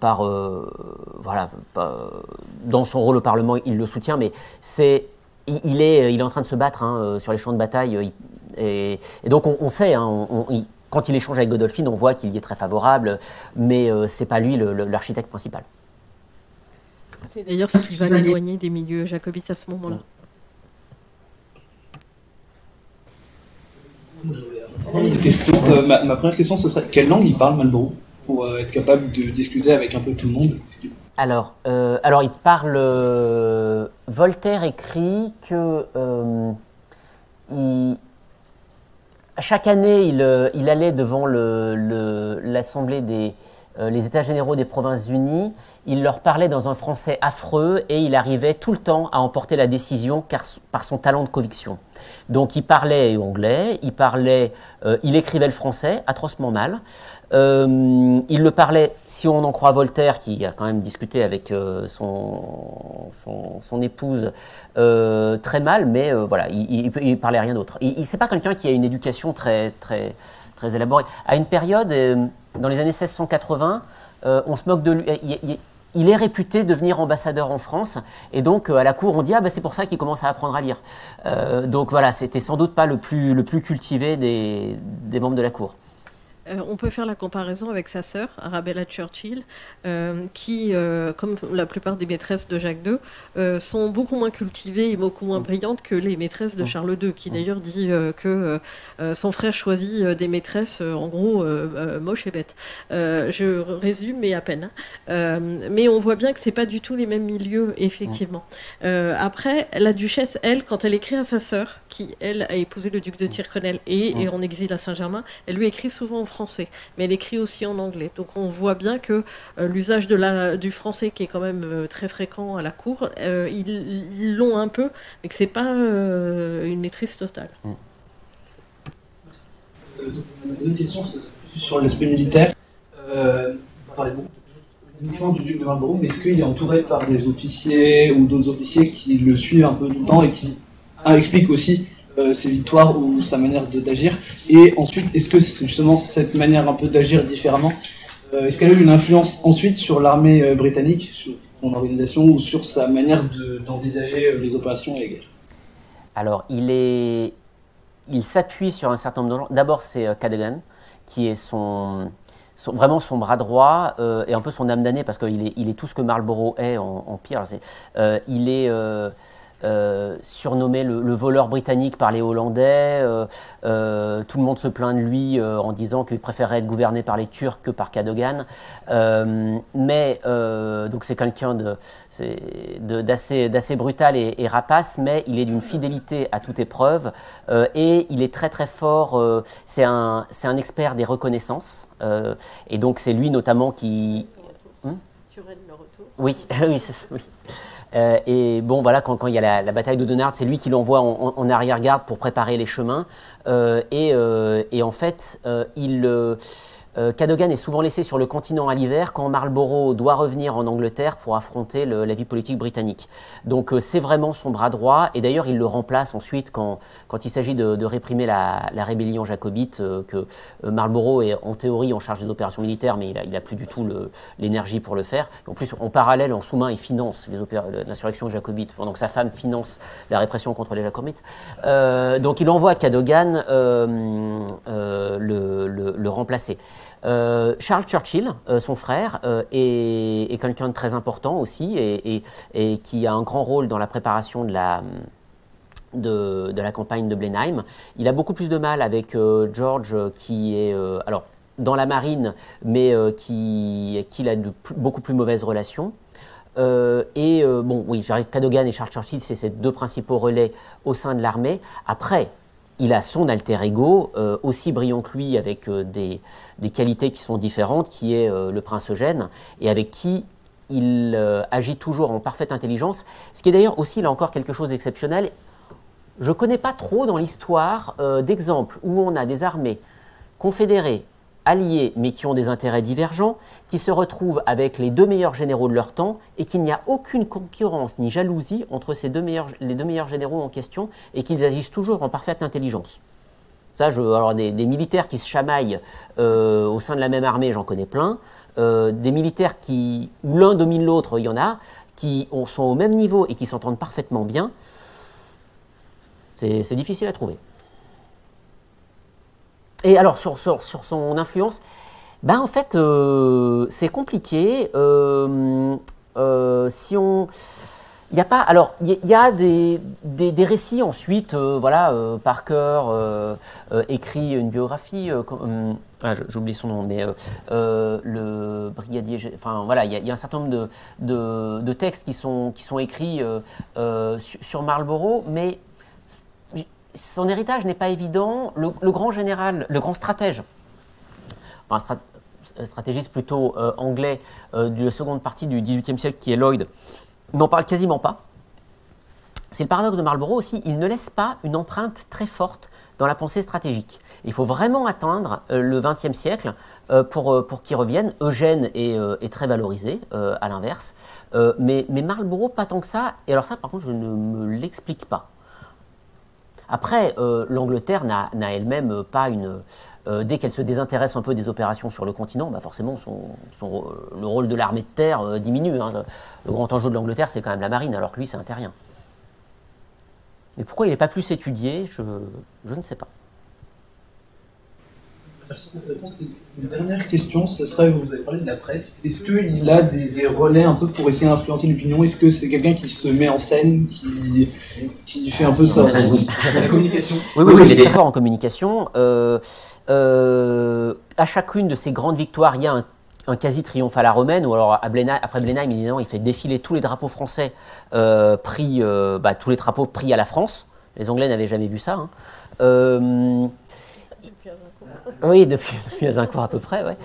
B: dans son rôle au Parlement, il le soutient, mais il est en train de se battre sur les champs de bataille, et donc on sait, quand il échange avec Godolphin, on voit qu'il y est très favorable, mais c'est pas lui l'architecte principal.
A: C'est d'ailleurs ce qui va l'éloigner des milieux jacobites à ce moment-là.
F: Ma première question, ce serait quelle langue il parle, Marlboro, pour être capable de discuter avec un peu tout le monde?
B: Alors il parle... Voltaire écrit que chaque année, il allait devant l'assemblée les États généraux des Provinces-Unies, il leur parlait dans un français affreux et il arrivait tout le temps à emporter la décision par son talent de conviction. Donc il parlait anglais, il écrivait le français atrocement mal. Il le parlait, si on en croit Voltaire, qui a quand même discuté avec son épouse, très mal, mais voilà, il parlait rien d'autre. C'est pas quelqu'un qui a une éducation très élaborée. À une période, dans les années 1680, on se moque de lui. Il est réputé devenir ambassadeur en France, et donc à la cour on dit c'est pour ça qu'il commence à apprendre à lire. Donc voilà, c'était sans doute pas le plus cultivé des membres de la cour.
A: On peut faire la comparaison avec sa sœur, Arabella Churchill, qui, comme la plupart des maîtresses de Jacques II, sont beaucoup moins cultivées et beaucoup moins brillantes que les maîtresses de Charles II, qui d'ailleurs dit que son frère choisit des maîtresses, en gros, moches et bêtes. Je résume, mais à peine. Mais on voit bien que c'est pas du tout les mêmes milieux, effectivement. Après, la duchesse, elle, quand elle écrit à sa sœur, qui, elle, a épousé le duc de Tyrconnel et est en exil à Saint-Germain, elle lui écrit souvent en français, mais elle écrit aussi en anglais. Donc on voit bien que l'usage du français, qui est quand même très fréquent à la cour, ils l'ont un peu, mais que c'est pas une maîtrise totale.
F: Ma deuxième question, c'est plus sur l'aspect militaire. On parlait beaucoup uniquement du duc de Marlborough, mais est-ce qu'il est entouré par des officiers ou d'autres officiers qui le suivent un peu tout le temps et qui expliquent aussi ses victoires ou sa manière d'agir? Et ensuite, est-ce que c'est justement cette manière un peu d'agir différemment, est-ce qu'elle a eu une influence ensuite sur l'armée britannique, sur son organisation ou sur sa manière d'envisager les opérations et les guerres?
B: Alors, il s'appuie sur un certain nombre de gens. D'abord, c'est Cadogan, qui est vraiment son bras droit et un peu son âme damnée, parce qu'il est tout ce que Marlborough est en pire. Il est surnommé le voleur britannique par les Hollandais. Tout le monde se plaint de lui en disant qu'il préférait être gouverné par les Turcs que par Cadogan. Donc c'est quelqu'un d'assez brutal et rapace, mais il est d'une fidélité à toute épreuve et il est très très fort. C'est un expert des reconnaissances et donc c'est lui notamment qui...
A: Turenne le retour.
B: Oui, oui, oui. Et bon, voilà, quand il y a la bataille de Donard, c'est lui qui l'envoie en arrière-garde pour préparer les chemins. Et en fait, Cadogan est souvent laissé sur le continent à l'hiver quand Marlborough doit revenir en Angleterre pour affronter la vie politique britannique. Donc c'est vraiment son bras droit, et d'ailleurs il le remplace ensuite quand il s'agit de réprimer la rébellion jacobite, que Marlborough est en théorie en charge des opérations militaires, mais il a plus du tout l'énergie pour le faire. En plus, en parallèle, en sous-main, il finance l'insurrection jacobite, pendant que sa femme finance la répression contre les jacobites. Donc il envoie Cadogan le remplacer. Charles Churchill, son frère, est quelqu'un de très important aussi et qui a un grand rôle dans la préparation de la campagne de Blenheim. Il a beaucoup plus de mal avec George, qui est alors dans la marine, mais qui a de beaucoup plus mauvaises relations. Bon, oui, Cadogan et Charles Churchill, c'est ses deux principaux relais au sein de l'armée. Après, il a son alter ego, aussi brillant que lui, avec des qualités qui sont différentes, qui est le prince Eugène, et avec qui il agit toujours en parfaite intelligence, ce qui est d'ailleurs aussi, là encore, quelque chose d'exceptionnel. Je ne connais pas trop dans l'histoire d'exemples où on a des armées confédérées, alliés, mais qui ont des intérêts divergents, qui se retrouvent avec les deux meilleurs généraux de leur temps et qu'il n'y a aucune concurrence ni jalousie entre les deux meilleurs généraux en question et qu'ils agissent toujours en parfaite intelligence. Ça, alors des militaires qui se chamaillent au sein de la même armée, j'en connais plein. Des militaires où l'un domine l'autre, il y en a, qui sont au même niveau et qui s'entendent parfaitement bien. C'est difficile à trouver. Et alors, sur son influence, en fait, c'est compliqué. Si on... Il n'y a pas... Alors, il y a des récits ensuite. Parker écrit une biographie... j'oublie son nom, mais le brigadier... Enfin, voilà, il y a un certain nombre de textes qui sont écrits sur Marlborough, mais... Son héritage n'est pas évident. Le grand général, le grand stratège, stratégiste plutôt anglais de la seconde partie du XVIIIe siècle, qui est Lloyd, n'en parle quasiment pas. C'est le paradoxe de Marlborough aussi, il ne laisse pas une empreinte très forte dans la pensée stratégique. Il faut vraiment atteindre le XXe siècle pour qu'il revienne. Eugène est très valorisé, à l'inverse, mais Marlborough pas tant que ça, et alors ça par contre je ne me l'explique pas. Après, l'Angleterre n'a elle-même pas une... dès qu'elle se désintéresse un peu des opérations sur le continent, bah forcément le rôle de l'armée de terre diminue. Hein. Le grand enjeu de l'Angleterre, c'est quand même la marine, alors que lui, c'est un terrien. Mais pourquoi il n'est pas plus étudié, je ne sais pas.
F: Merci pour cette réponse. Une dernière question, ce serait, vous avez parlé de la presse, est-ce qu'il a des relais un peu pour essayer d'influencer l'opinion? Est-ce que c'est quelqu'un qui se met en scène, qui fait un peu ça, la communication?
B: Oui, il est très fort en communication. À chacune de ses grandes victoires, il y a un quasi-triomphe à la romaine, ou alors après Blenheim, évidemment, il fait défiler tous les drapeaux français tous les drapeaux pris à la France. Les Anglais n'avaient jamais vu ça. Hein. Oui, depuis Azincourt à peu près, ouais.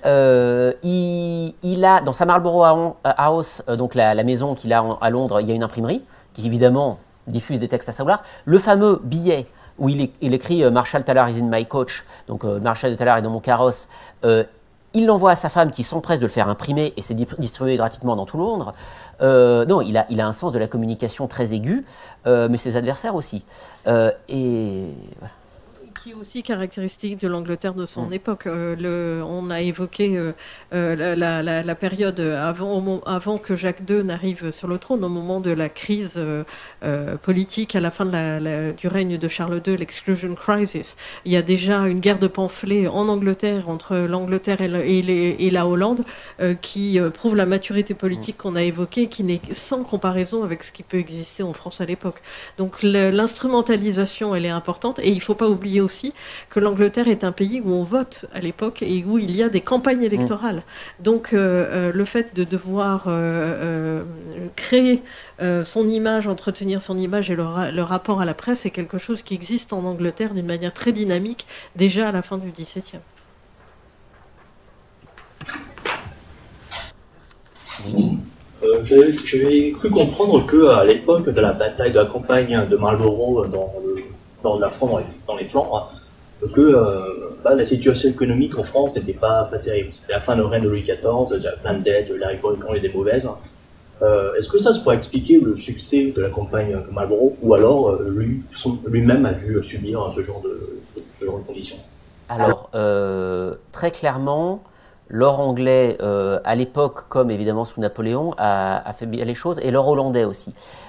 B: Il a, dans sa Marlborough House, donc la maison qu'il a à Londres, il y a une imprimerie qui évidemment diffuse des textes à savoir. Le fameux billet où il écrit Marshal Tallard is in my coach, donc Marshal Tallard est dans mon carrosse. Il l'envoie à sa femme qui s'empresse de le faire imprimer et c'est distribué gratuitement dans tout Londres. Non, il a un sens de la communication très aigu, mais ses adversaires aussi. Et voilà.
A: Qui est aussi caractéristique de l'Angleterre de son époque. On a évoqué la période avant que Jacques II n'arrive sur le trône, au moment de la crise politique à la fin du règne de Charles II, l'Exclusion Crisis. Il y a déjà une guerre de pamphlets en Angleterre, entre l'Angleterre et la Hollande, qui prouve la maturité politique qu'on a évoquée, qui n'est sans comparaison avec ce qui peut exister en France à l'époque. Donc l'instrumentalisation, elle est importante, et il ne faut pas oublier aussi que l'Angleterre est un pays où on vote à l'époque et où il y a des campagnes électorales. Donc le fait de devoir créer son image, entretenir son image et le rapport à la presse est quelque chose qui existe en Angleterre d'une manière très dynamique déjà à la fin du XVIIe.
D: J'avais cru comprendre qu'à l'époque de la bataille de la campagne de Marlborough dans la France, dans les Flandres, que la situation économique en France n'était pas terrible. C'était la fin de règne de Louis XIV, il y avait plein de dettes, la récolte était mauvaise. Est-ce que ça pourrait expliquer le succès de la campagne de Marlborough, ou alors lui-même a dû subir ce genre de conditions?
B: Alors, très clairement, l'or anglais, à l'époque, comme évidemment sous Napoléon, a fait bien les choses, et l'or hollandais aussi.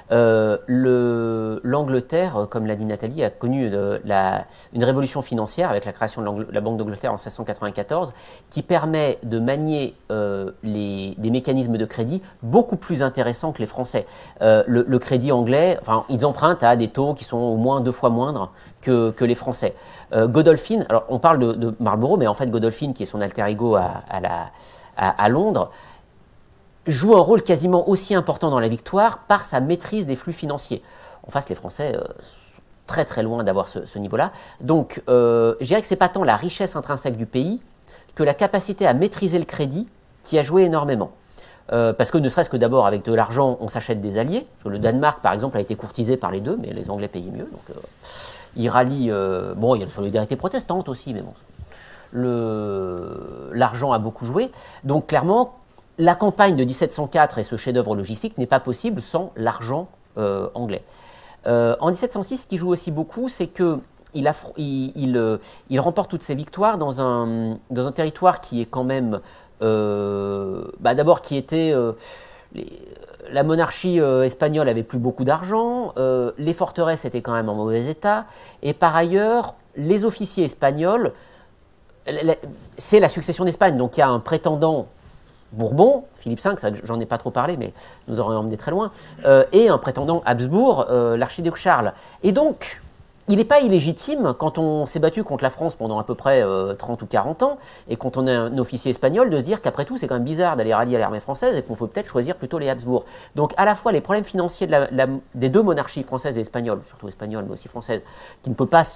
B: L'Angleterre, comme l'a dit Nathalie, a connu une révolution financière avec la création de la Banque d'Angleterre en 1694, qui permet de manier des mécanismes de crédit beaucoup plus intéressants que les Français. Le crédit anglais, ils empruntent à des taux qui sont au moins 2 fois moindres que les Français. Godolphin, alors on parle de Marlborough, mais en fait Godolphin, qui est son alter ego à Londres, joue un rôle quasiment aussi important dans la victoire par sa maîtrise des flux financiers. En face, les Français sont très très loin d'avoir ce niveau-là. Donc, je dirais que ce n'est pas tant la richesse intrinsèque du pays que la capacité à maîtriser le crédit qui a joué énormément. Parce que ne serait-ce que d'abord, avec de l'argent, on s'achète des alliés. Parce que le Danemark, par exemple, a été courtisé par les deux, mais les Anglais payaient mieux. Donc, ils rallient... il y a la solidarité protestante aussi, mais bon... L'argent a beaucoup joué. Donc, clairement... La campagne de 1704 et ce chef-d'œuvre logistique n'est pas possible sans l'argent anglais. En 1706, ce qui joue aussi beaucoup, c'est qu'il remporte toutes ses victoires dans un territoire qui est quand même, d'abord qui était... la monarchie espagnole avait plus beaucoup d'argent, les forteresses étaient quand même en mauvais état, et par ailleurs, les officiers espagnols, c'est la succession d'Espagne, donc il y a un prétendant Bourbon, Philippe V, j'en ai pas trop parlé, mais nous aurions emmené très loin, et un prétendant Habsbourg, l'archiduc Charles. Et donc, il n'est pas illégitime, quand on s'est battu contre la France pendant à peu près 30 ou 40 ans, et quand on est un officier espagnol, de se dire qu'après tout, c'est quand même bizarre d'aller rallier à l'armée française, et qu'on peut peut-être choisir plutôt les Habsbourg. Donc, à la fois, les problèmes financiers des deux monarchies, françaises et espagnoles, surtout espagnoles, mais aussi françaises, qui ne peut pas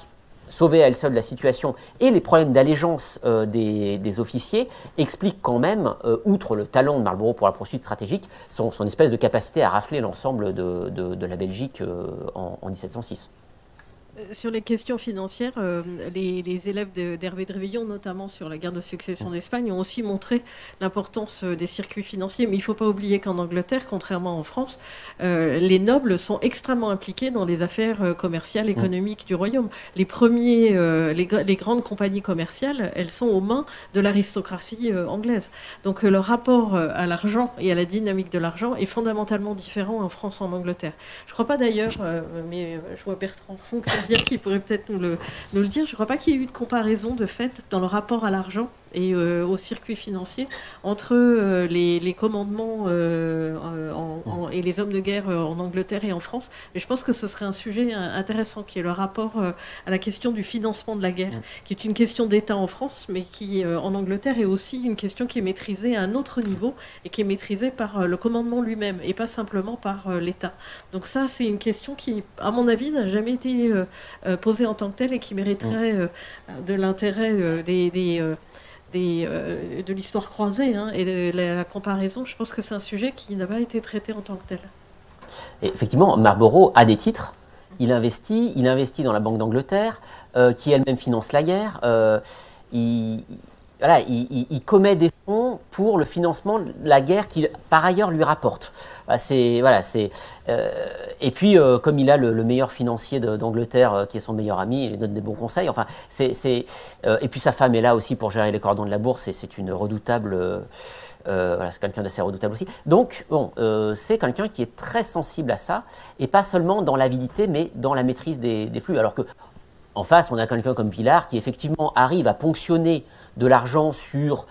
B: sauver à elle seule la situation et les problèmes d'allégeance des officiers expliquent quand même, outre le talent de Marlborough pour la poursuite stratégique, son espèce de capacité à rafler l'ensemble de la Belgique en 1706.
A: Sur les questions financières, les élèves d'Hervé de Révillon, notamment sur la guerre de succession d'Espagne, ont aussi montré l'importance des circuits financiers. Mais il ne faut pas oublier qu'en Angleterre, contrairement en France, les nobles sont extrêmement impliqués dans les affaires commerciales, économiques du royaume. Les grandes compagnies commerciales, elles sont aux mains de l'aristocratie anglaise. Donc le rapport à l'argent et à la dynamique de l'argent est fondamentalement différent en France et en Angleterre. Je ne crois pas d'ailleurs, mais je vois Bertrand Funk qui pourrait peut-être nous le dire. Je ne crois pas qu'il y ait eu de comparaison de fait dans le rapport à l'argent et au circuit financier entre les commandements et les hommes de guerre en Angleterre et en France. Mais je pense que ce serait un sujet intéressant qui est le rapport à la question du financement de la guerre, qui est une question d'État en France, mais qui en Angleterre est aussi une question qui est maîtrisée à un autre niveau et qui est maîtrisée par le commandement lui-même et pas simplement par l'État. Donc ça, c'est une question qui, à mon avis, n'a jamais été posée en tant que telle et qui mériterait de l'intérêt de l'histoire croisée et de la comparaison. Je pense que c'est un sujet qui n'a pas été traité en tant que tel.
B: Et effectivement, Marlborough a des titres. Il investit dans la Banque d'Angleterre, qui elle-même finance la guerre. Il commet des fonds pour le financement de la guerre qui, par ailleurs, lui rapporte. Et puis, comme il a le meilleur financier d'Angleterre, qui est son meilleur ami, il lui donne des bons conseils. Enfin, et puis sa femme est là aussi pour gérer les cordons de la bourse, et c'est une redoutable. C'est quelqu'un d'assez redoutable aussi. Donc, c'est quelqu'un qui est très sensible à ça, et pas seulement dans l'avidité, mais dans la maîtrise des flux. Alors que en face, on a quelqu'un comme Villars qui effectivement arrive à ponctionner de l'argent sur...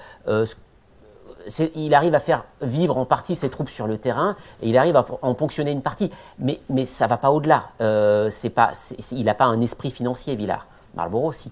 B: il arrive à faire vivre en partie ses troupes sur le terrain et il arrive à en ponctionner une partie. Mais ça ne va pas au-delà. Il n'a pas un esprit financier, Villars. Marlborough aussi.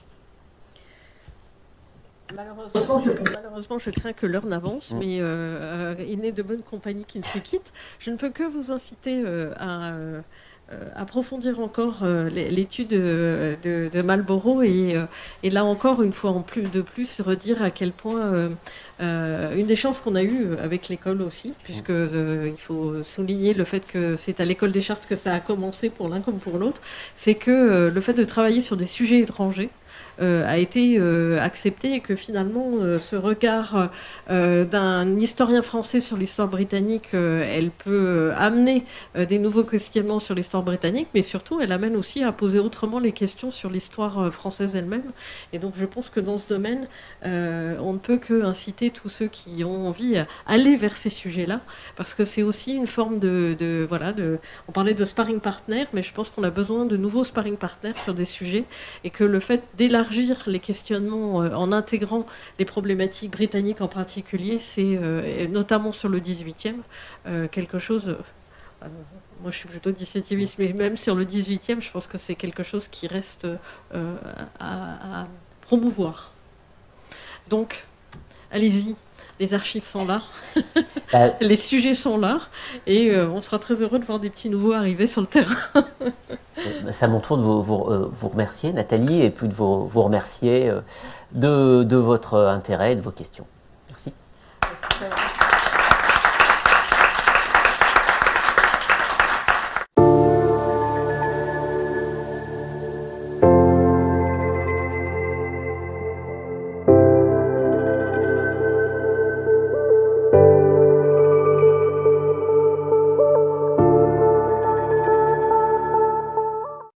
A: Malheureusement, je crains que l'heure n'avance, mais il n'est de bonne compagnie qui ne se quitte. Je ne peux que vous inciter à approfondir encore l'étude de Marlborough et là encore, une fois de plus, redire à quel point une des chances qu'on a eues avec l'école aussi, puisque il faut souligner le fait que c'est à l'école des Chartes que ça a commencé pour l'un comme pour l'autre, c'est que le fait de travailler sur des sujets étrangers a été accepté et que finalement ce regard d'un historien français sur l'histoire britannique, elle peut amener des nouveaux questionnements sur l'histoire britannique, mais surtout elle amène aussi à poser autrement les questions sur l'histoire française elle-même. Et donc je pense que dans ce domaine, on ne peut que inciter tous ceux qui ont envie à aller vers ces sujets-là, parce que c'est aussi une forme on parlait de sparring partner, mais je pense qu'on a besoin de nouveaux sparring partners sur des sujets, et que le fait d'élargir les questionnements en intégrant les problématiques britanniques en particulier, c'est notamment sur le 18e, quelque chose... moi je suis plutôt 17e, mais même sur le 18e, je pense que c'est quelque chose qui reste à promouvoir. Donc, allez-y, les archives sont là, les sujets sont là, et on sera très heureux de voir des petits nouveaux arriver sur le terrain.
B: C'est à mon tour de vous remercier, Nathalie, et puis de vous remercier de votre intérêt et de vos questions. Merci.